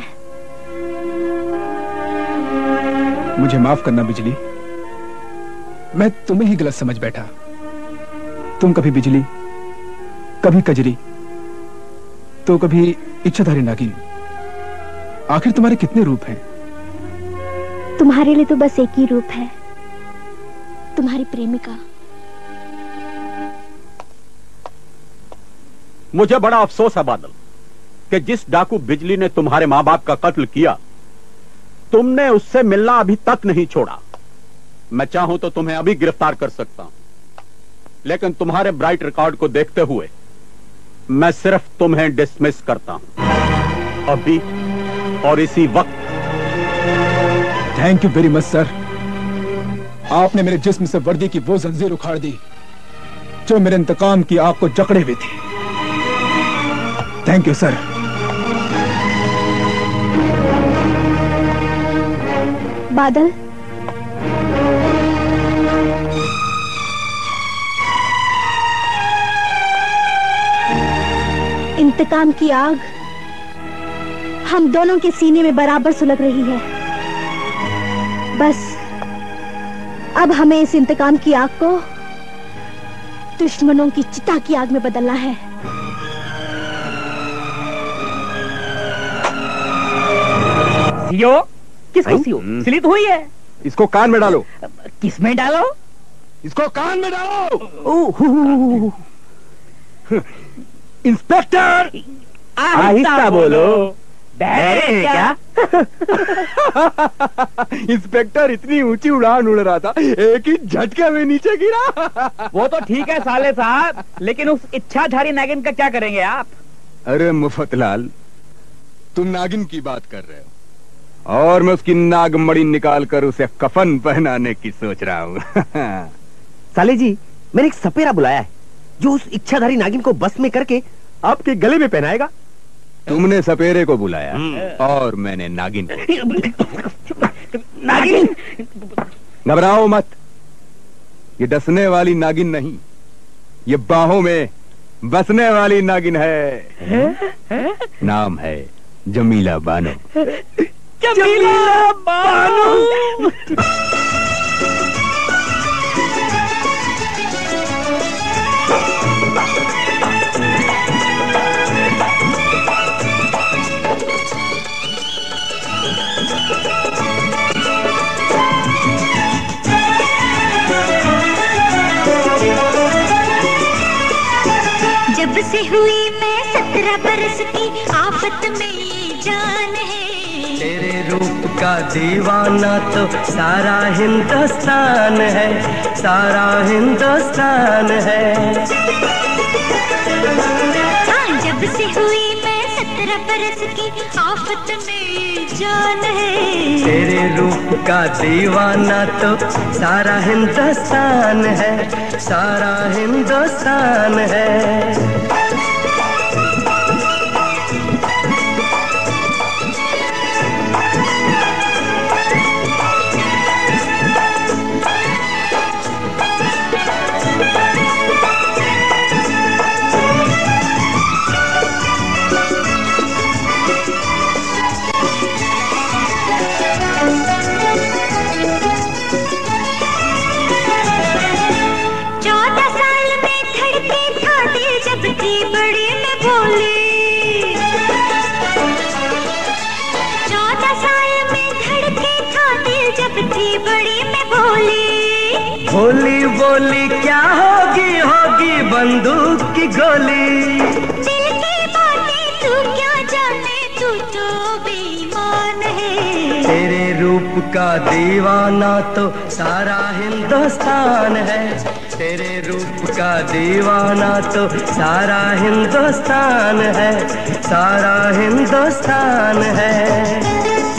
मुझे माफ करना बिजली, मैं तुम्हें ही गलत समझ बैठा। तुम कभी बिजली, कभी कजरी, तो कभी इच्छाधारी नागिन। आखिर तुम्हारे कितने रूप हैं? तुम्हारे लिए तो बस एक ही रूप है, तुम्हारी प्रेमिका। मुझे बड़ा अफसोस है बादल कि जिस डाकू बिजली ने तुम्हारे माँ बाप का कत्ल किया, तुमने उससे मिलना अभी तक नहीं छोड़ा। मैं चाहूं तो तुम्हें अभी गिरफ्तार कर सकता हूं, लेकिन तुम्हारे ब्राइट रिकॉर्ड को देखते हुए मैं सिर्फ तुम्हें डिसमिस करता हूं, अभी और इसी वक्त। Thank you very much sir. आपने मेरे जिस्म से वर्दी की वो जंजीर उखाड़ दी जो मेरे इंतकाम की आग को जकड़े हुए थी। Thank you sir. बादल, इंतकाम की आग हम दोनों के सीने में बराबर सुलग रही है। बस अब हमें इस इंतकाम की आग को दुश्मनों की चिता की आग में बदलना है। सीओ, किसको सीओ? स्लित हुई है। इसको कान में डालो। किसमें डालो? इसको कान में डालो। इंस्पेक्टर, आहिस्ता बोलो। बहरे क्या? इंस्पेक्टर इतनी ऊंची उड़ान उड़ रहा था, एक ही झटके में नीचे गिरा। वो तो ठीक है साले साहब, लेकिन उस इच्छाधारी नागिन का क्या करेंगे आप? अरे मुफतलाल, तुम नागिन की बात कर रहे हो और मैं उसकी नागमणि निकालकर उसे कफन पहनाने की सोच रहा हूँ। साले जी, मैंने एक सपेरा बुलाया है जो उस इच्छाधारी नागिन को बस में करके आपके गले में पहनाएगा। तुमने सपेरे को बुलाया और मैंने नागिन को। नागिन? घबराओ मत, ये डसने वाली नागिन नहीं, ये बाहों में बसने वाली नागिन है, है? नाम है जमीला बानो। जमीला बानो। से हुई मैं सत्रह बरस की आफत में ये जान है। तेरे रूप का दीवाना तो सारा हिंदुस्तान है, सारा हिंदुस्तान है। हाँ, जब से हुई मैं सत्रह बरस की आफत में ये जान है। तेरे रूप का दीवाना तो सारा हिंदुस्तान है, सारा हिंदुस्तान है। भोली बोली क्या होगी, होगी बंदूक की गोली। दिल की बातें तू क्या जाने, तू तो बेईमान है। तेरे रूप का दीवाना तो सारा हिंदुस्तान है, तेरे रूप का दीवाना तो सारा हिंदुस्तान है, सारा हिंदुस्तान है।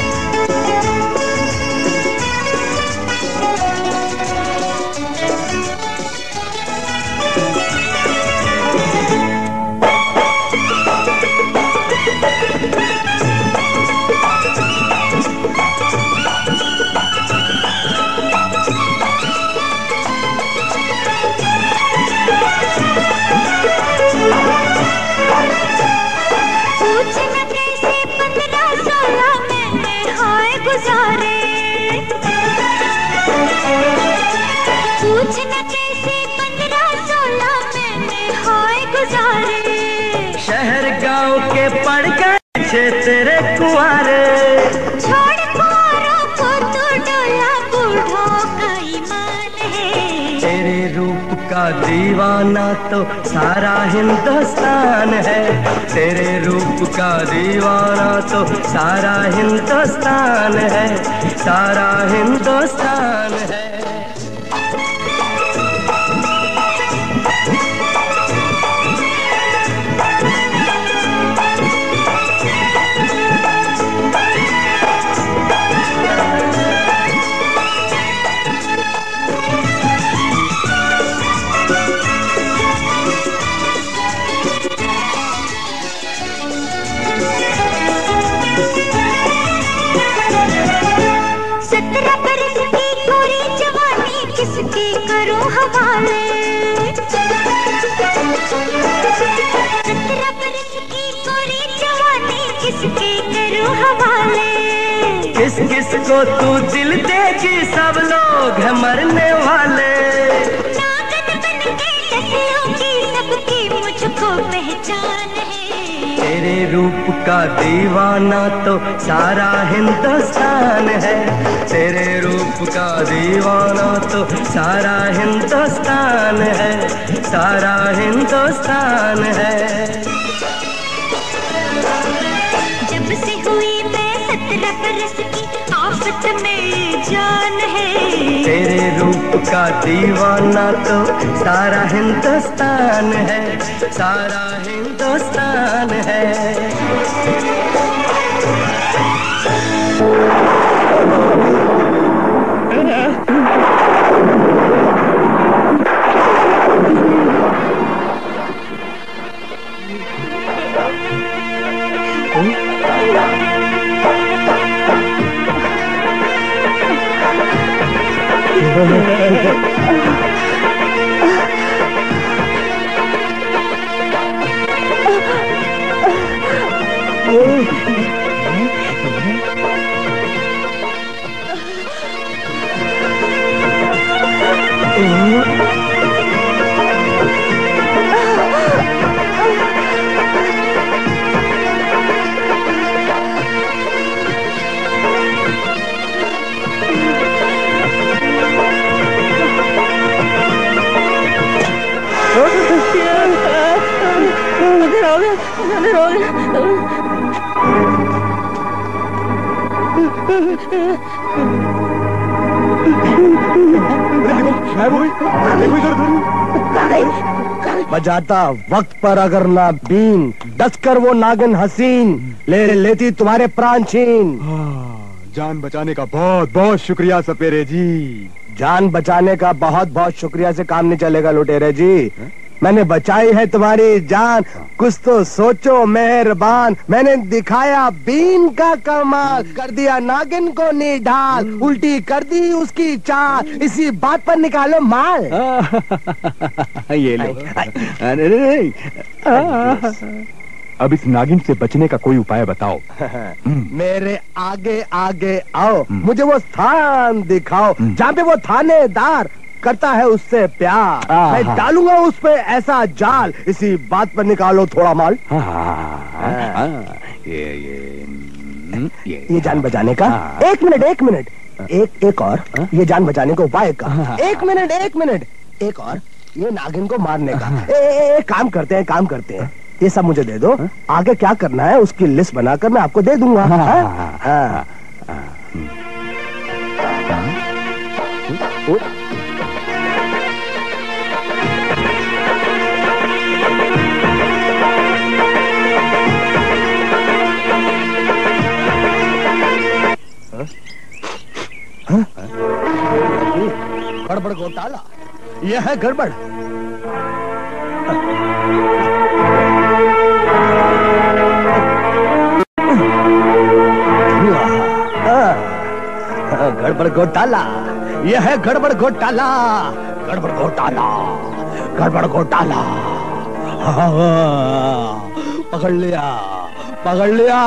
तेरे कुंवारे छोड़ कुंवारों को तो डोला बूढ़ों का ईमान है। तेरे रूप का दीवाना तो सारा हिंदुस्तान है, तेरे रूप का दीवाना तो सारा हिंदुस्तान है, सारा हिंदुस्तान है। किस किस को तू दिल देगी, सब लोग है मरने वाले। नागन बन के टकलूंगी, सबकी मुझको पहचान है। तेरे रूप का दीवाना तो सारा हिंदुस्तान है, तेरे रूप का दीवाना तो सारा हिंदुस्तान है, सारा हिंदुस्तान है। जब से हुई मैं सत्रह बरस की आफत में जान है। तेरे रूप का दीवाना तो सारा हिंदुस्तान है, सारा हिंदुस्तान है। अंधेरा हो गया, अंधेरा हो गया। बजाता वक्त पर अगर ना बीन, डसकर वो नागिन हसीन ले लेती तुम्हारे प्राण छीन। जान बचाने का बहुत बहुत शुक्रिया सपेरे जी। जान बचाने का बहुत बहुत शुक्रिया से काम नहीं चलेगा लुटेरे जी। है? मैंने बचाई है तुम्हारी जान, कुछ तो सोचो मेहरबान। मैंने दिखाया बीन का कमाल, कर दिया नागिन को निढाल, उल्टी कर दी उसकी चाल, इसी बात पर निकालो माल। ये लो। अरे अब इस नागिन से बचने का कोई उपाय बताओ। मेरे आगे आगे आओ, मुझे वो स्थान दिखाओ जहाँ पे वो थानेदार करता है उससे प्यार। मैं डालूंगा उस पे ऐसा जाल, इसी बात पर निकालो थोड़ा माल। ये ये ये, ये जान बचाने का। एक मिनट एक मिनट एक एक और ये जान बचाने का उपाय का। एक मिनट एक मिनट एक और ये नागिन को मारने का। ए, ए, ए, काम करते हैं काम करते हैं, ये सब मुझे दे दो। आगे क्या करना है उसकी लिस्ट बनाकर मैं आपको दे दूंगा। हाँ। गड़बड़ घोटाला, यह है गड़बड़। गड़बड़ घोटाला, यह है गड़बड़ घोटाला, गड़बड़ घोटाला, गड़बड़ घोटाला। पकड़ लिया पकड़ लिया।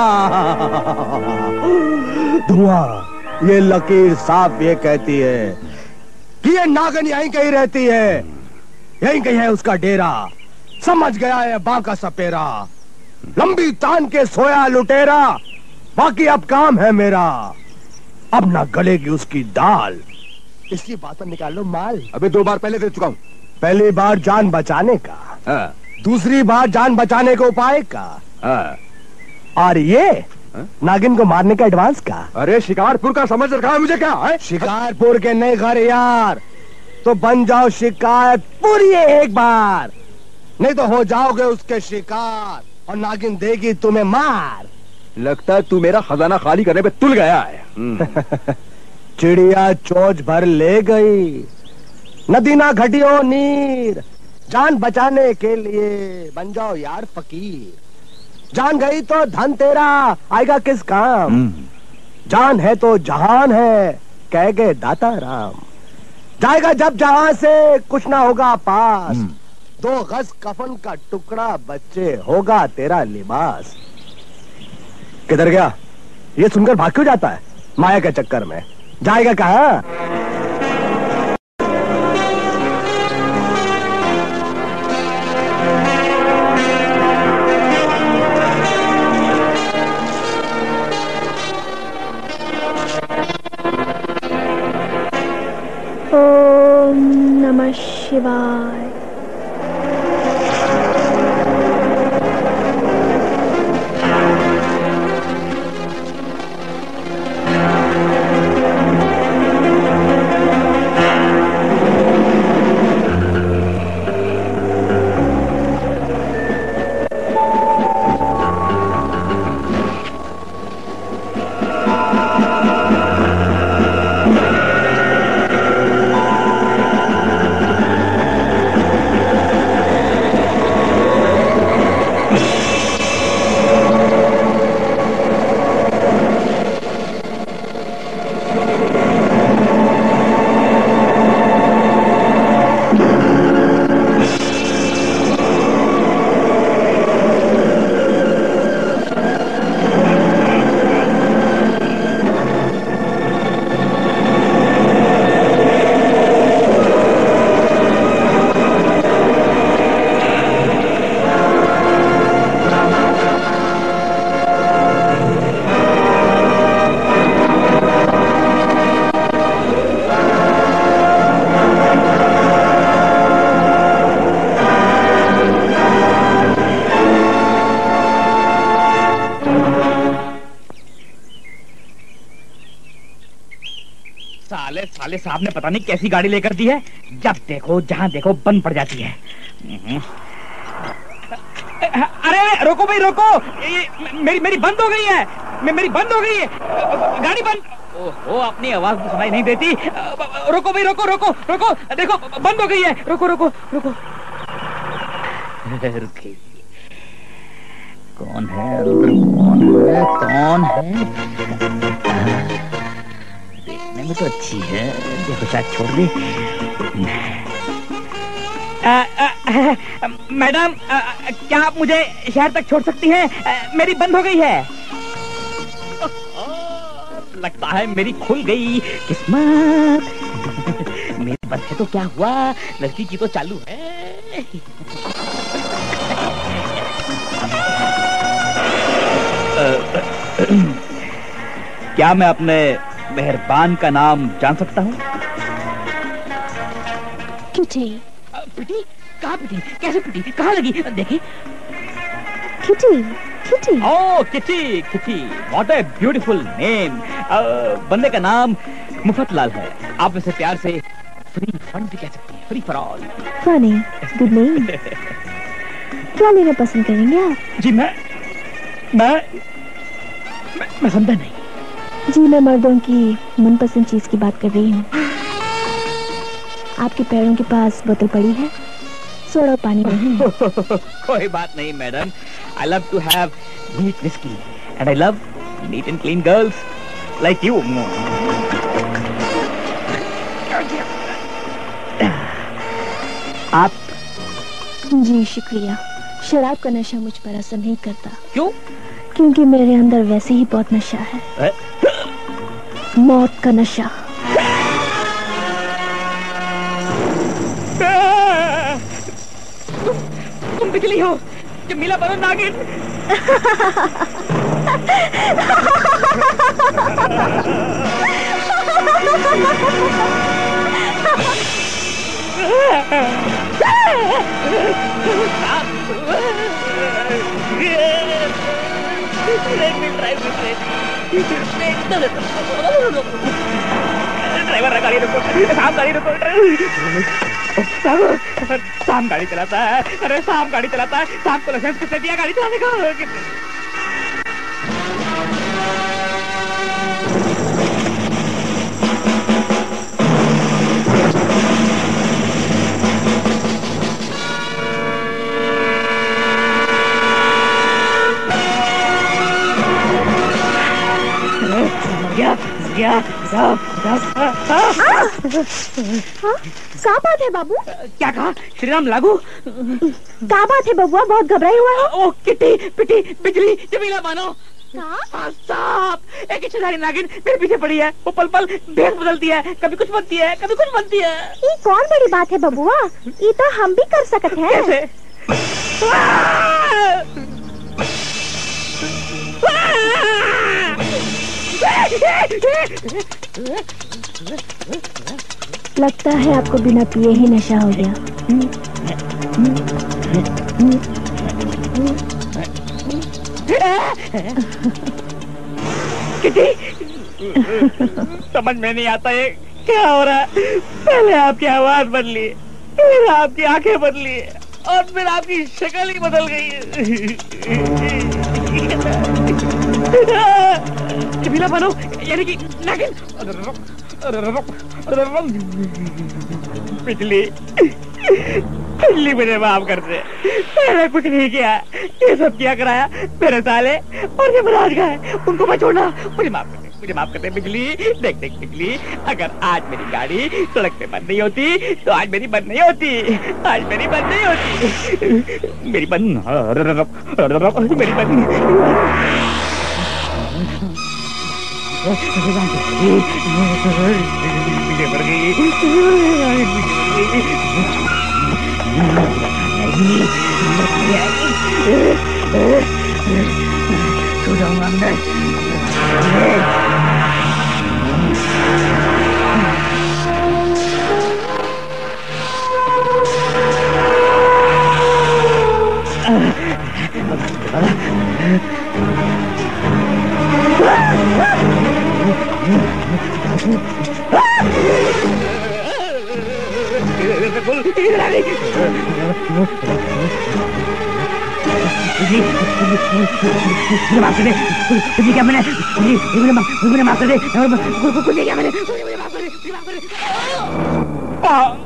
धुआं, ये लकीर साफ ये कहती है कि ये नागिन यहीं कहीं रहती है, यहीं कहीं है उसका डेरा। समझ गया है बाँ का सपेरा, लंबी तान के सोया लुटेरा। बाकी अब काम है मेरा, अब ना गलेगी उसकी दाल, इसकी बात पर निकाल लो माल। अबे दो बार पहले दे चुका हूँ। पहली बार जान बचाने का, हाँ। दूसरी बार जान बचाने के उपाय का, हाँ। और ये हाँ? नागिन को मारने का एडवांस का। अरे शिकारपुर का समझ रखा है मुझे क्या है? शिकारपुर के नए घर यार, तो बन जाओ शिकारपुर ये एक बार, नहीं तो हो जाओगे उसके शिकार और नागिन देगी तुम्हें मार। लगता है तू मेरा खजाना खाली करने पे तुल गया है। चिड़िया चोंच भर ले गई, नदी ना घटियो नीर। जान बचाने के लिए बन जाओ यार फकीर, जान गई तो धन तेरा आएगा किस काम। जान है तो जहान है कह गए दाता राम, जाएगा जब जहां से कुछ ना होगा पास। दो गज कफन का टुकड़ा बच्चे होगा तेरा लिबास। किधर गया ये सुनकर भाग क्यों जाता है माया के चक्कर में, जाएगा कहाँ? ओम नमः शिवाय। साले साहब ने पता नहीं कैसी गाड़ी लेकर दी है, जब देखो जहाँ देखो बंद पड़ जाती है। अरे रोको भाई रोको, ये मेरी मेरी बंद हो गई है, मे, मेरी बंद हो गई है गाड़ी बंद। ओहो अपनी आवाज तो सुनाई नहीं देती। रोको भाई रोको रोको रोको, देखो बंद हो गई है, रोको रोको रोको। रुकी, कौन है अंदर, कौन है कौन है? देखने में तो अच्छी है, देखो शायद छोड़ दे। मैडम क्या आप मुझे शहर तक छोड़ सकती हैं? आ, मेरी बंद हो गई है। लगता है मेरी खुल गई किस्मत। मेरी बंद है तो क्या हुआ, लड़की की तो चालू है। क्या मैं अपने मेहरबान का नाम जान सकता हूँ? किटी। पिटी? कहाँ पिटी? कैसे पिटी? कहाँ लगी? देखें। Kitty, Kitty. Oh Kitty, Kitty. What a beautiful name. बंदे का नाम मुफतलाल है। आप इसे प्यार से फ्री फंड भी कह सकते हैं, free for all. Funny, good name. क्या लेना पसंद करेंगे आप? जी मैं मैं मैं, मैं समझा नहीं। जी मैं मर्दों की मनपसंद चीज की बात कर रही हूँ। आपके पैरों के पास बोतल पड़ी है, सोडा पानी नहीं। कोई बात नहीं madam, I love to have neat whisky and I love neat and clean girls like you. आप? जी शुक्रिया, शराब का नशा मुझ पर असर नहीं करता। क्यों? क्योंकि मेरे अंदर वैसे ही बहुत नशा है, है? मौत का नशा। तुम, तुम बिजली हो, जमीला बनो नागिन। ड्राइवर गाड़ी रुको, साहब गाड़ी रुको। साहब गाड़ी चलाता है, अरे साहब गाड़ी चलाता है, साहब को लाइसेंस किसने दिया गाड़ी चलाने का? गया गया हाँ, क्या बात है बाबू? क्या कहा? श्रीराम लागू? क्या बात है बबुआ, बहुत घबराए हुआ हो? ओ किटी पिटी बिजली जमीला मानो। साहब, एक इच्छाधारी नागिन मेरे पीछे पड़ी है, वो पल पल भेष बदलती है, कभी कुछ बनती है कभी कुछ बनती है। ये कौन बड़ी बात है बबुआ, ये तो हम भी कर सकते हैं। कैसे? लगता है आपको बिना पिए ही नशा हो गया। किटी, समझ में नहीं आता ये क्या हो रहा है। पहले आपकी आवाज बदली, फिर आपकी आंखें बदली और फिर आपकी शक्ल ही बदल गई। जमीला बनो यानी कि नागिन। पिछली पिछली मुझे माफ कर दे, मैंने कुछ नहीं किया, ये सब किया कराया मेरे साले और ये महाराज का है, उनको मैं छोड़ना। मुझे माफ कर दे, मुझे माफ कर दे बिजली। देख देख बिजली, अगर आज मेरी गाड़ी सड़क पे बंद नहीं होती तो आज मेरी बंद नहीं होती, आज मेरी बंद नहीं होती, मेरी बंद मेरी बंद सो जाऊंगा अंदर। Ah! इधर आ गई। जी मुझे माफ कर दे। जी क्या मैंने जी मुझे मुझे माफ कर दे। कुछ नहीं किया मैंने। मुझे माफ कर दे। मुझे माफ कर दे।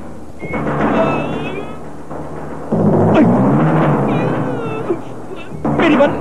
मेरी बात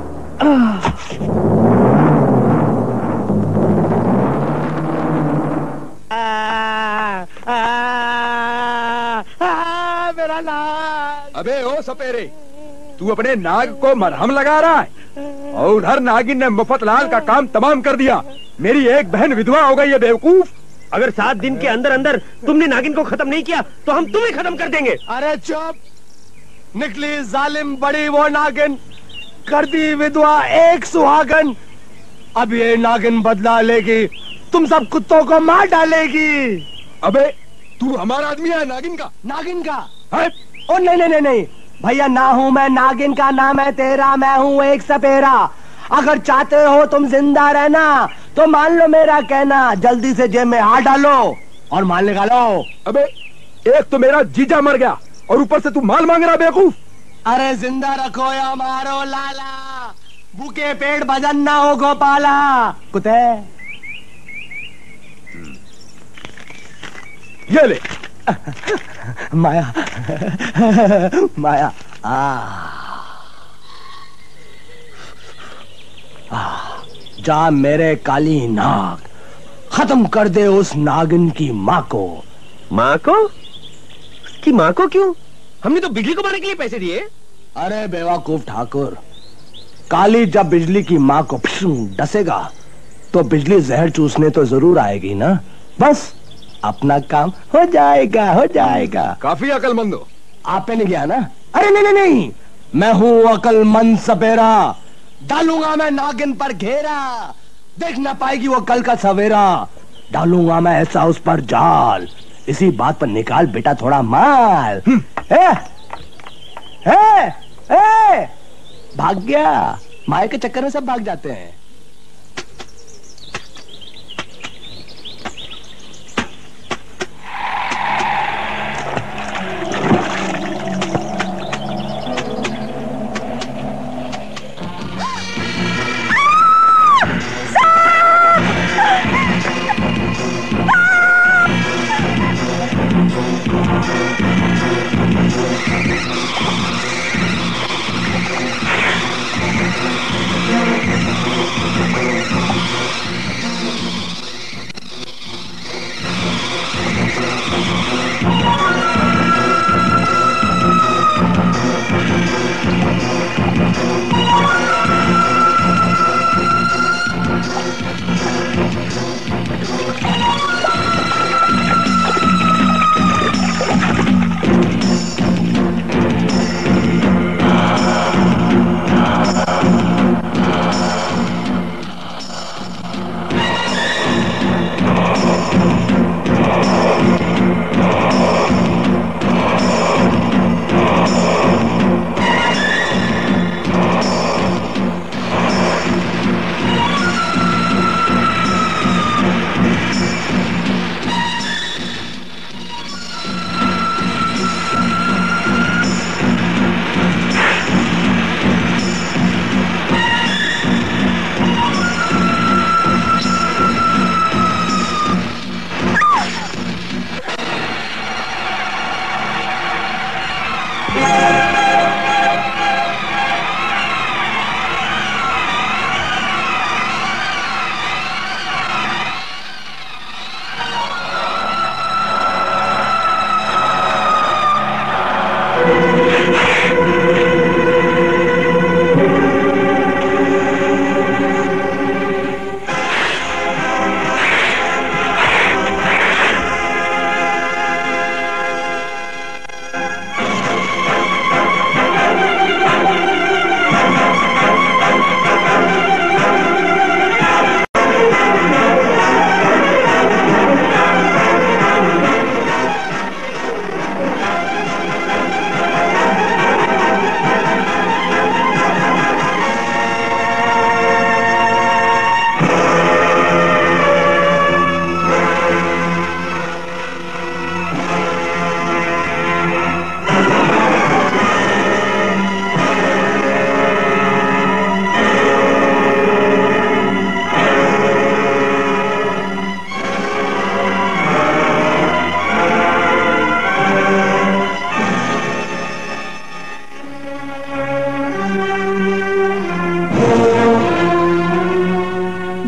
मेरा नाग। अबे ओ सपेरे, तू अपने नाग को मरहम लगा रहा है और उधर नागिन ने मुफ्तलाल का काम तमाम कर दिया। मेरी एक बहन विधवा हो गई है बेवकूफ। अगर सात दिन के अंदर अंदर तुमने नागिन को खत्म नहीं किया तो हम तुम्हें खत्म कर देंगे। अरे चुप, निकली जालिम बड़ी वो नागिन, कर दी विधवा एक सुहागन। अब ये नागिन बदला लेगी, तुम सब कुत्तों को मार डालेगी। अबे तू हमारा आदमी है नागिन का? नागिन का है? ओ नहीं नहीं नहीं नहीं भैया, ना हूँ मैं नागिन का, नाम है तेरा, मैं हूँ एक सपेरा। अगर चाहते हो तुम जिंदा रहना तो मान लो मेरा कहना, जल्दी से जेब में हाथ डालो और माल निकालो। अबे एक तो मेरा जीजा मर गया और ऊपर से तू माल मांग रहा बेवकूफ। अरे जिंदा रखो या मारो लाला, भूखे पेट भजन ना हो गोपाला। कुत्ते ये ले। माया माया आ, आ, जा मेरे काली नाग, खत्म कर दे उस नागिन की माँ को। माँ को? उसकी माँ को क्यों? हमने तो बिजली को मारने के लिए पैसे दिए। अरे बेवकूफ ठाकुर, काली जब बिजली की माँ को डसेगा तो बिजली जहर चूसने तो जरूर आएगी ना। बस अपना काम हो जाएगा हो जाएगा। काफी अकलमंद हो। आप पे नहीं गया ना? अरे नहीं नहीं नहीं, मैं हूँ अकलमंद सपेरा। डालूंगा मैं नागिन पर घेरा, देख ना पाएगी वो कल का सवेरा। डालूंगा मैं ऐसा उस पर जाल, इसी बात पर निकाल बेटा थोड़ा माल। ए, ए, ए, भाग गया। माया के चक्कर में सब भाग जाते हैं।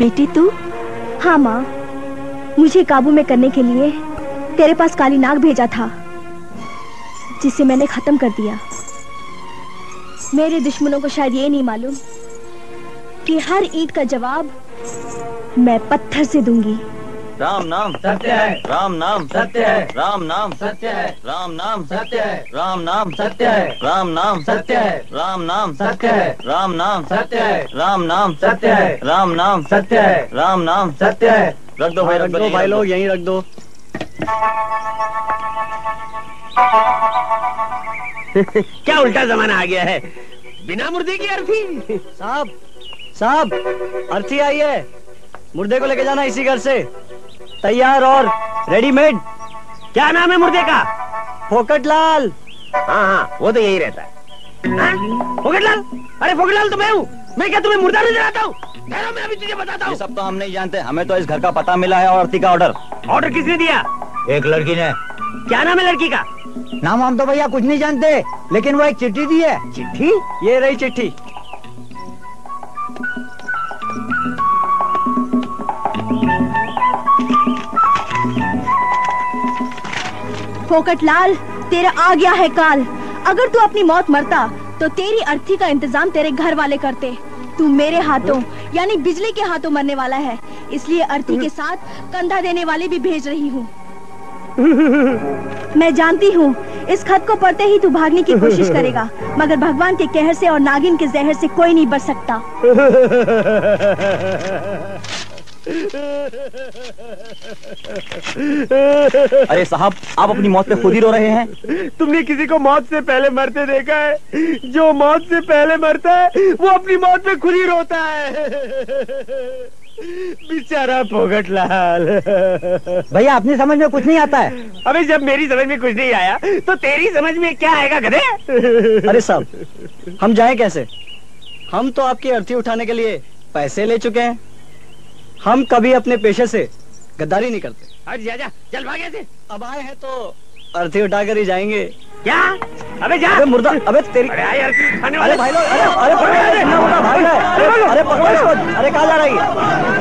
बेटी तू? हाँ माँ, मुझे काबू में करने के लिए तेरे पास काली नाग भेजा था, जिसे मैंने खत्म कर दिया। मेरे दुश्मनों को शायद ये नहीं मालूम कि हर ईंट का जवाब मैं पत्थर से दूंगी। राम नाम सत्य है, राम नाम सत्य है, राम नाम सत्य है, राम नाम सत्य है, राम नाम सत्य है, राम नाम सत्य है, राम नाम सत्य है, राम नाम सत्य है, राम नाम सत्य है, राम नाम सत्य है, राम नाम सत्य है। रख दो भाई, रख दो भाई लोग, यहीं रख दो। क्या उल्टा जमाना आ गया है, बिना मुर्दे की अर्थी। साहब साहब, अर्थी आई है, मुर्दे को लेके जाना इसी घर से, तैयार और रेडीमेड। क्या नाम है मुर्दे का? फोकट लाल। हाँ हाँ, वो तो यही रहता है। फोकट लाल? अरे फोकट लाल तो मैं हूँ, मैं क्या तुम्हें मुर्दा नजर आता हूँ? मैं अभी तुझे बताता हूँ। ये सब तो हम नहीं जानते, हमें तो इस घर का पता मिला है और अर्थी का ऑर्डर। ऑर्डर किसने दिया? एक लड़की ने। क्या नाम है लड़की का? नाम हम तो भैया कुछ नहीं जानते, लेकिन वो एक चिट्ठी दी है। चिट्ठी? ये रही चिट्ठी। फोकट लाल, तेरा आ गया है काल। अगर तू अपनी मौत मरता तो तेरी अर्थी का इंतजाम तेरे घर वाले करते। तू मेरे हाथों यानी बिजली के हाथों मरने वाला है, इसलिए अर्थी के साथ कंधा देने वाले भी भेज रही हूँ। मैं जानती हूँ इस खत को पढ़ते ही तू भागने की कोशिश करेगा, मगर भगवान के कहर से और नागिन के जहर से कोई नहीं बच सकता। अरे साहब, आप अपनी मौत पे खुद ही रो रहे हैं। तुमने किसी को मौत से पहले मरते देखा है? जो मौत से पहले मरता है वो अपनी मौत पे खुद ही रोता है। बेचारा फोकट लाल। भैया अपनी समझ में कुछ नहीं आता है। अबे जब मेरी समझ में कुछ नहीं आया तो तेरी समझ में क्या आएगा गधे? अरे साहब, हम जाएं कैसे? हम तो आपकी अर्थी उठाने के लिए पैसे ले चुके हैं। हम कभी अपने पेशे से गद्दारी नहीं करते। आज जा जा, चल भागे से। अब आए हैं तो अर्थी उठाकर ही जाएंगे। क्या? अबे जा। अबे मुर्दा, अबे तेरी। अरे यार, खाने अरे भाई लोग, अरे अरे अरे इतना बड़ा भाग रहा है। अरे पकड़ो इसको। अरे कहाँ जा रही है?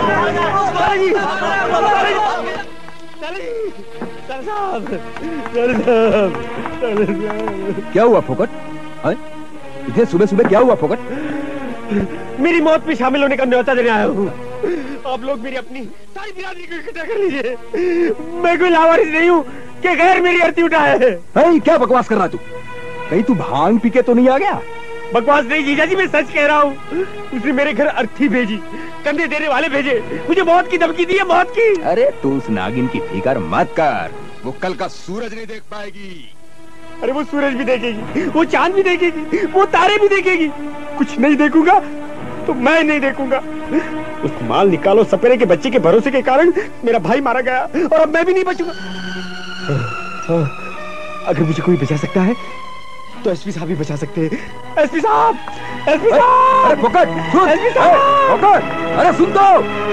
क्या हुआ फोकट? इतने सुबह सुबह क्या हुआ फोकट? मेरी मौत में शामिल होने का न्योता देने आया हूँ। आप लोग मेरी अपनी सारी बिरादरी को इकट्ठा कर लीजिए। मैं कोई लावारिस नहीं हूँ कि गैर मेरी अर्थी उठाए। है क्या बकवास कर रहा तू? कहीं तू भांग पी के तो नहीं आ गया? बकवास नहीं जीजा जी, मैं सच कह रहा हूँ। उसने मेरे घर अर्थी भेजी, कंधे देने वाले भेजे, मुझे मौत की धमकी दी है, मौत की। अरे तू उस नागिन की फिक्र मत कर, वो कल का सूरज नहीं देख पाएगी। अरे वो सूरज भी देखेगी, वो चांद भी देखेगी, वो तारे भी देखेगी। कुछ नहीं देखूंगा तो मैं नहीं देखूंगा। उस माल निकालो सपेरे के बच्चे के भरोसे के कारण मेरा भाई मारा गया और अब मैं भी नहीं बचूंगा। अगर मुझे कोई बचा सकता है तो एसपी साहब भी बचा सकते हैं। एसपी साहब, एसपी साहब, अरे फोकट सुन, एसपी साहब, फोकट, अरे सुन तो।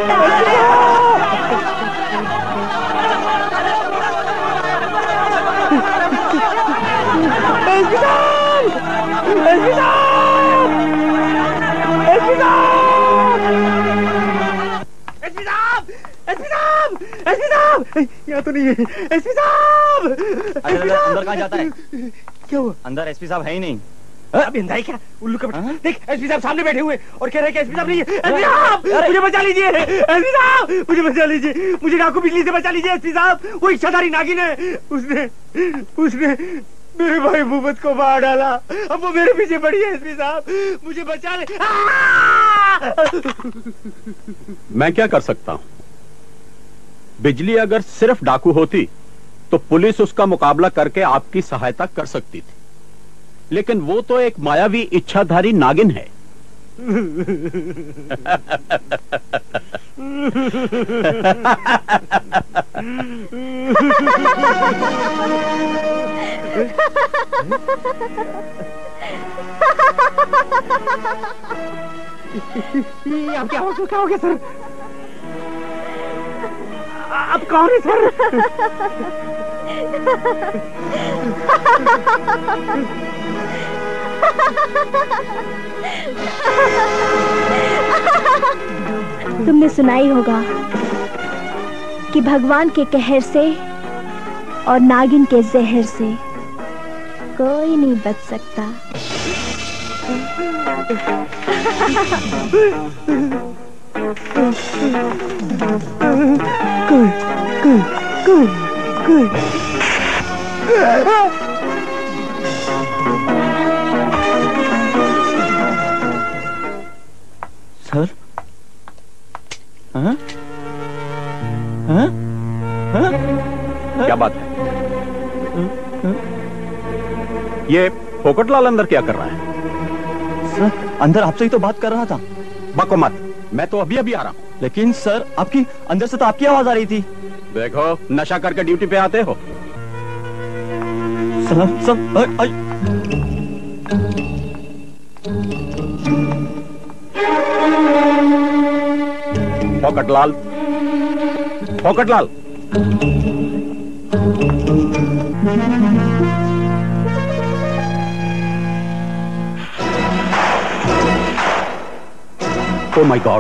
एसपी साहब, एसपी साहब, एसपी साहब, एसपी साहब, एसपी साहब, एसपी साहब, यहाँ तो नहीं है। एसपी साहब, अंदर कहाँ जाता है? क्या हुआ? अंदर एसपी साहब है ही नहीं। अभी अंधा ही क्या? उल्लू का बच्चा। देख, एसपी साहब सामने बैठे हुए और कह रहे हैं कि एसपी साहब नहीं है। एसपी साहब, मुझे बचा लीजिए। एसपी साहब, मुझे बचा लीजिए। मुझे डाकू बिजली से बचा लीजिए। एसपी साहब, वो इच्छाधारी नागिन है। उसने उसने मेरे भाई भूपत को मार डाला। अब वो मेरे पीछे पड़ी है। एसपी साहब, मुझे बचा ले। मैं क्या कर सकता हूं? बिजली अगर सिर्फ डाकू होती तो पुलिस उसका मुकाबला करके आपकी सहायता कर सकती थी, लेकिन वो तो एक मायावी इच्छाधारी नागिन है। अब क्या हो क्या हो गया सर? अब कौन है सर? तुमने सुना ही होगा कि भगवान के कहर से और नागिन के जहर से कोई नहीं बच सकता। कोई कोई कोई कोई सर? हाँ? हाँ? हाँ? क्या बात है? ये फोकटलाल अंदर क्या कर रहा है? सर, अंदर आपसे ही तो बात कर रहा था। बको मत, मैं तो अभी अभी आ रहा हूँ। लेकिन सर, आपकी अंदर से तो आपकी आवाज आ रही थी। देखो, नशा करके ड्यूटी पे आते हो। सर, सर, आ, आ, Fokatlal, Fokatlal, oh my god,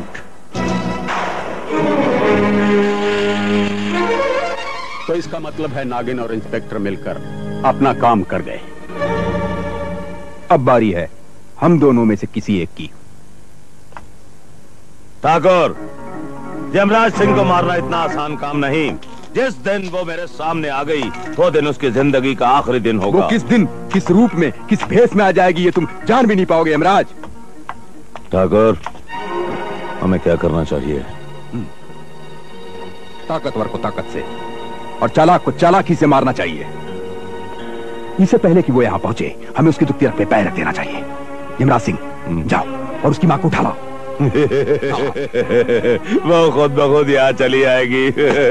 तो इसका मतलब है नागिन और इंस्पेक्टर मिलकर अपना काम कर गए। अब बारी है हम दोनों में से किसी एक की। ठाकुर, यमराज सिंह को मारना इतना आसान काम नहीं। जिस दिन वो मेरे सामने आ गई, वो दिन उसकी जिंदगी का आखिरी दिन होगा। वो किस दिन, किस रूप में, किस भेष में आ जाएगी, ये तुम जान भी नहीं पाओगे यमराज। ठाकुर, हमें क्या करना चाहिए? ताकतवर को ताकत से और चालाक को चालाकी से मारना चाहिए। इससे पहले कि वो यहाँ पहुंचे, हमें उसकी दुखती रख पे पैर रख देना चाहिए। यमराज सिंह, जाओ और उसकी मां को उठा लाओ। वो खुद ब खुद यहाँ चली आएगी।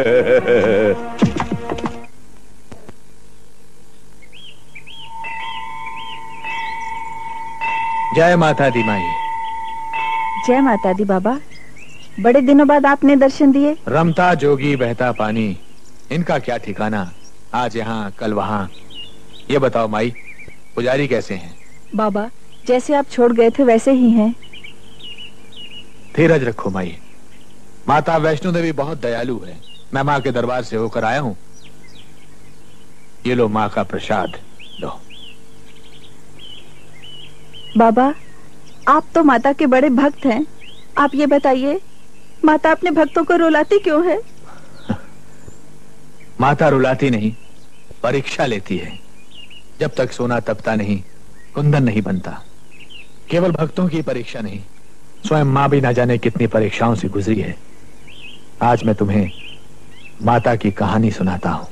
जय माता दी माई। जय माता दी बाबा, बड़े दिनों बाद आपने दर्शन दिए। रमता जोगी बहता पानी, इनका क्या ठिकाना, आज यहाँ कल वहाँ। ये बताओ माई, पुजारी कैसे हैं? बाबा, जैसे आप छोड़ गए थे वैसे ही हैं। धीरज रखो माई, माता वैष्णो देवी बहुत दयालु है। मैं माँ के दरबार से होकर आया हूँ। ये लो माँ का प्रसाद, लो। बाबा, आप तो माता के बड़े भक्त हैं। आप ये बताइए, माता अपने भक्तों को रुलाती क्यों है? माता रुलाती नहीं, परीक्षा लेती है। जब तक सोना तपता नहीं, कुंदन नहीं बनता। केवल भक्तों की परीक्षा नहीं, स्वयं माँ भी ना जाने कितनी परीक्षाओं से गुजरी है। आज मैं तुम्हें माता की कहानी सुनाता हूँ।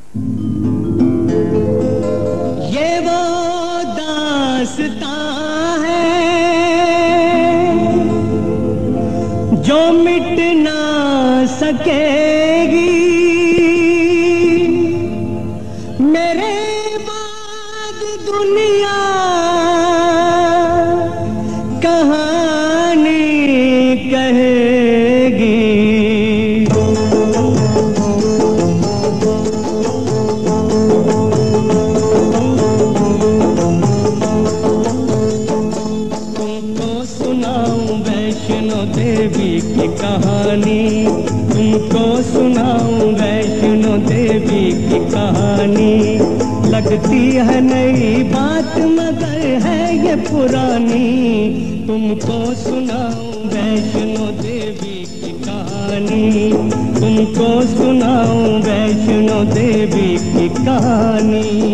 ये वो दास्तां है जो मिट ना सकेगी, मेरे बाद दुनिया कहानी कहेगी। तुमको सुनाऊं वैष्णो देवी की कहानी, तुमको सुनाऊं वैष्णो देवी की कहानी। लगती है नई बात मगर है ये पुरानी। तुमको सुनाऊं वैष्णो देवी की कहानी, तुमको सुनाऊं वैष्णो देवी की कहानी।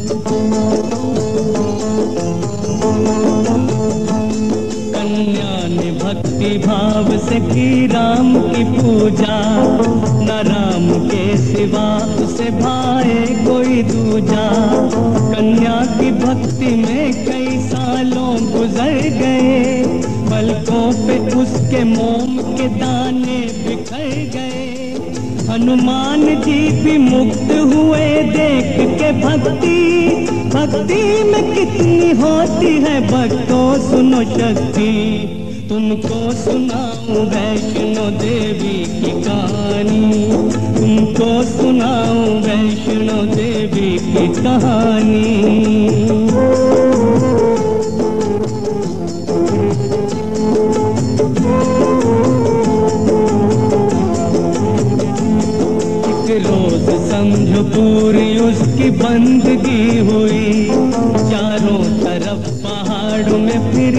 कन्या ने भक्ति भाव से की राम की पूजा, न राम के सिवा उसे भाए कोई दूजा। कन्या की भक्ति में कई सालों गुजर गए, पलकों पे उसके मोम के दाने बिखर गए। हनुमान जी भी मुक्त हुए देख के भक्ति, भक्ति में कितनी होती है भक्तों सुनो शक्ति। तुमको सुनाऊं वैष्णो देवी की कहानी, तुमको सुनाऊं वैष्णो देवी की कहानी।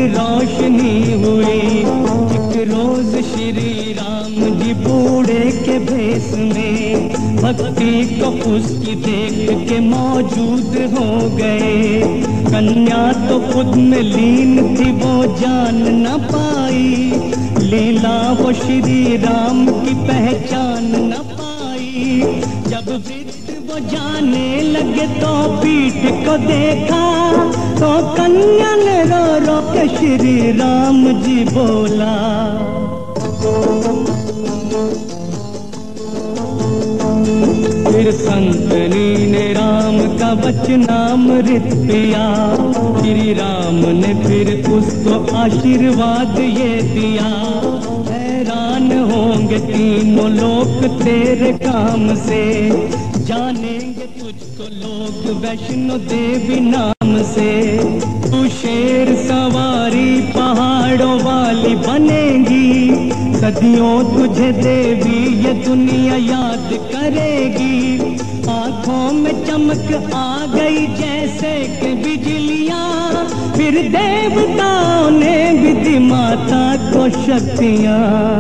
रोशनी हुई। एक रोज श्री राम जी बूढ़े के भेष में भक्ति को उसकी देख के मौजूद हो गए। कन्या तो खुद में लीन थी वो जान न पाई, लीला वो श्री राम की पहचान न पाई। जब वृद्ध वो जाने लगे तो पीठ को देखा, तो कन्या ने रो रो के श्री राम जी बोला। फिर संतनी ने राम का वचनामृत पिया, श्री राम ने फिर उसको आशीर्वाद ये दिया। हैरान होंगे तीनों लोग तेरे काम से, जानेंगे तुझको लोग वैष्णो देवी नाम से। तू शेर सवारी पहाड़ों वाली बनेगी, सदियों तुझे देवी ये दुनिया याद करेगी। आंखों में चमक आ गई जैसे कि बिजलियां, फिर देवताओं ने भी दी माता को शक्तियां।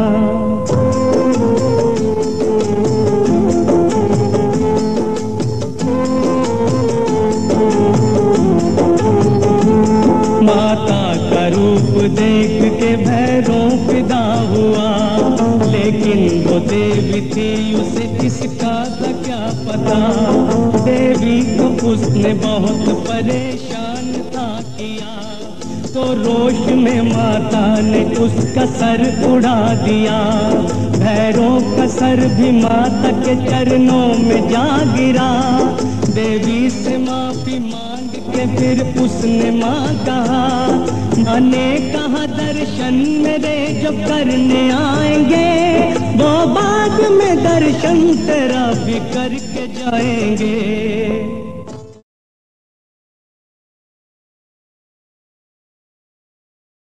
माता का रूप देख के भैरव फिदा हुआ, लेकिन वो देवी थी उसे किसका था क्या पता। देवी को उसने बहुत परेशान था किया, तो रोष में माता ने उसका सर उड़ा दिया। भैरव का सर भी माता के चरणों में जा गिरा। देवी से माफी मांग के फिर उसने माँ कहा, माँ ने कहा दर्शन मेरे जो करने आएंगे, वो बाद में दर्शन तेरा भी करके जाएंगे।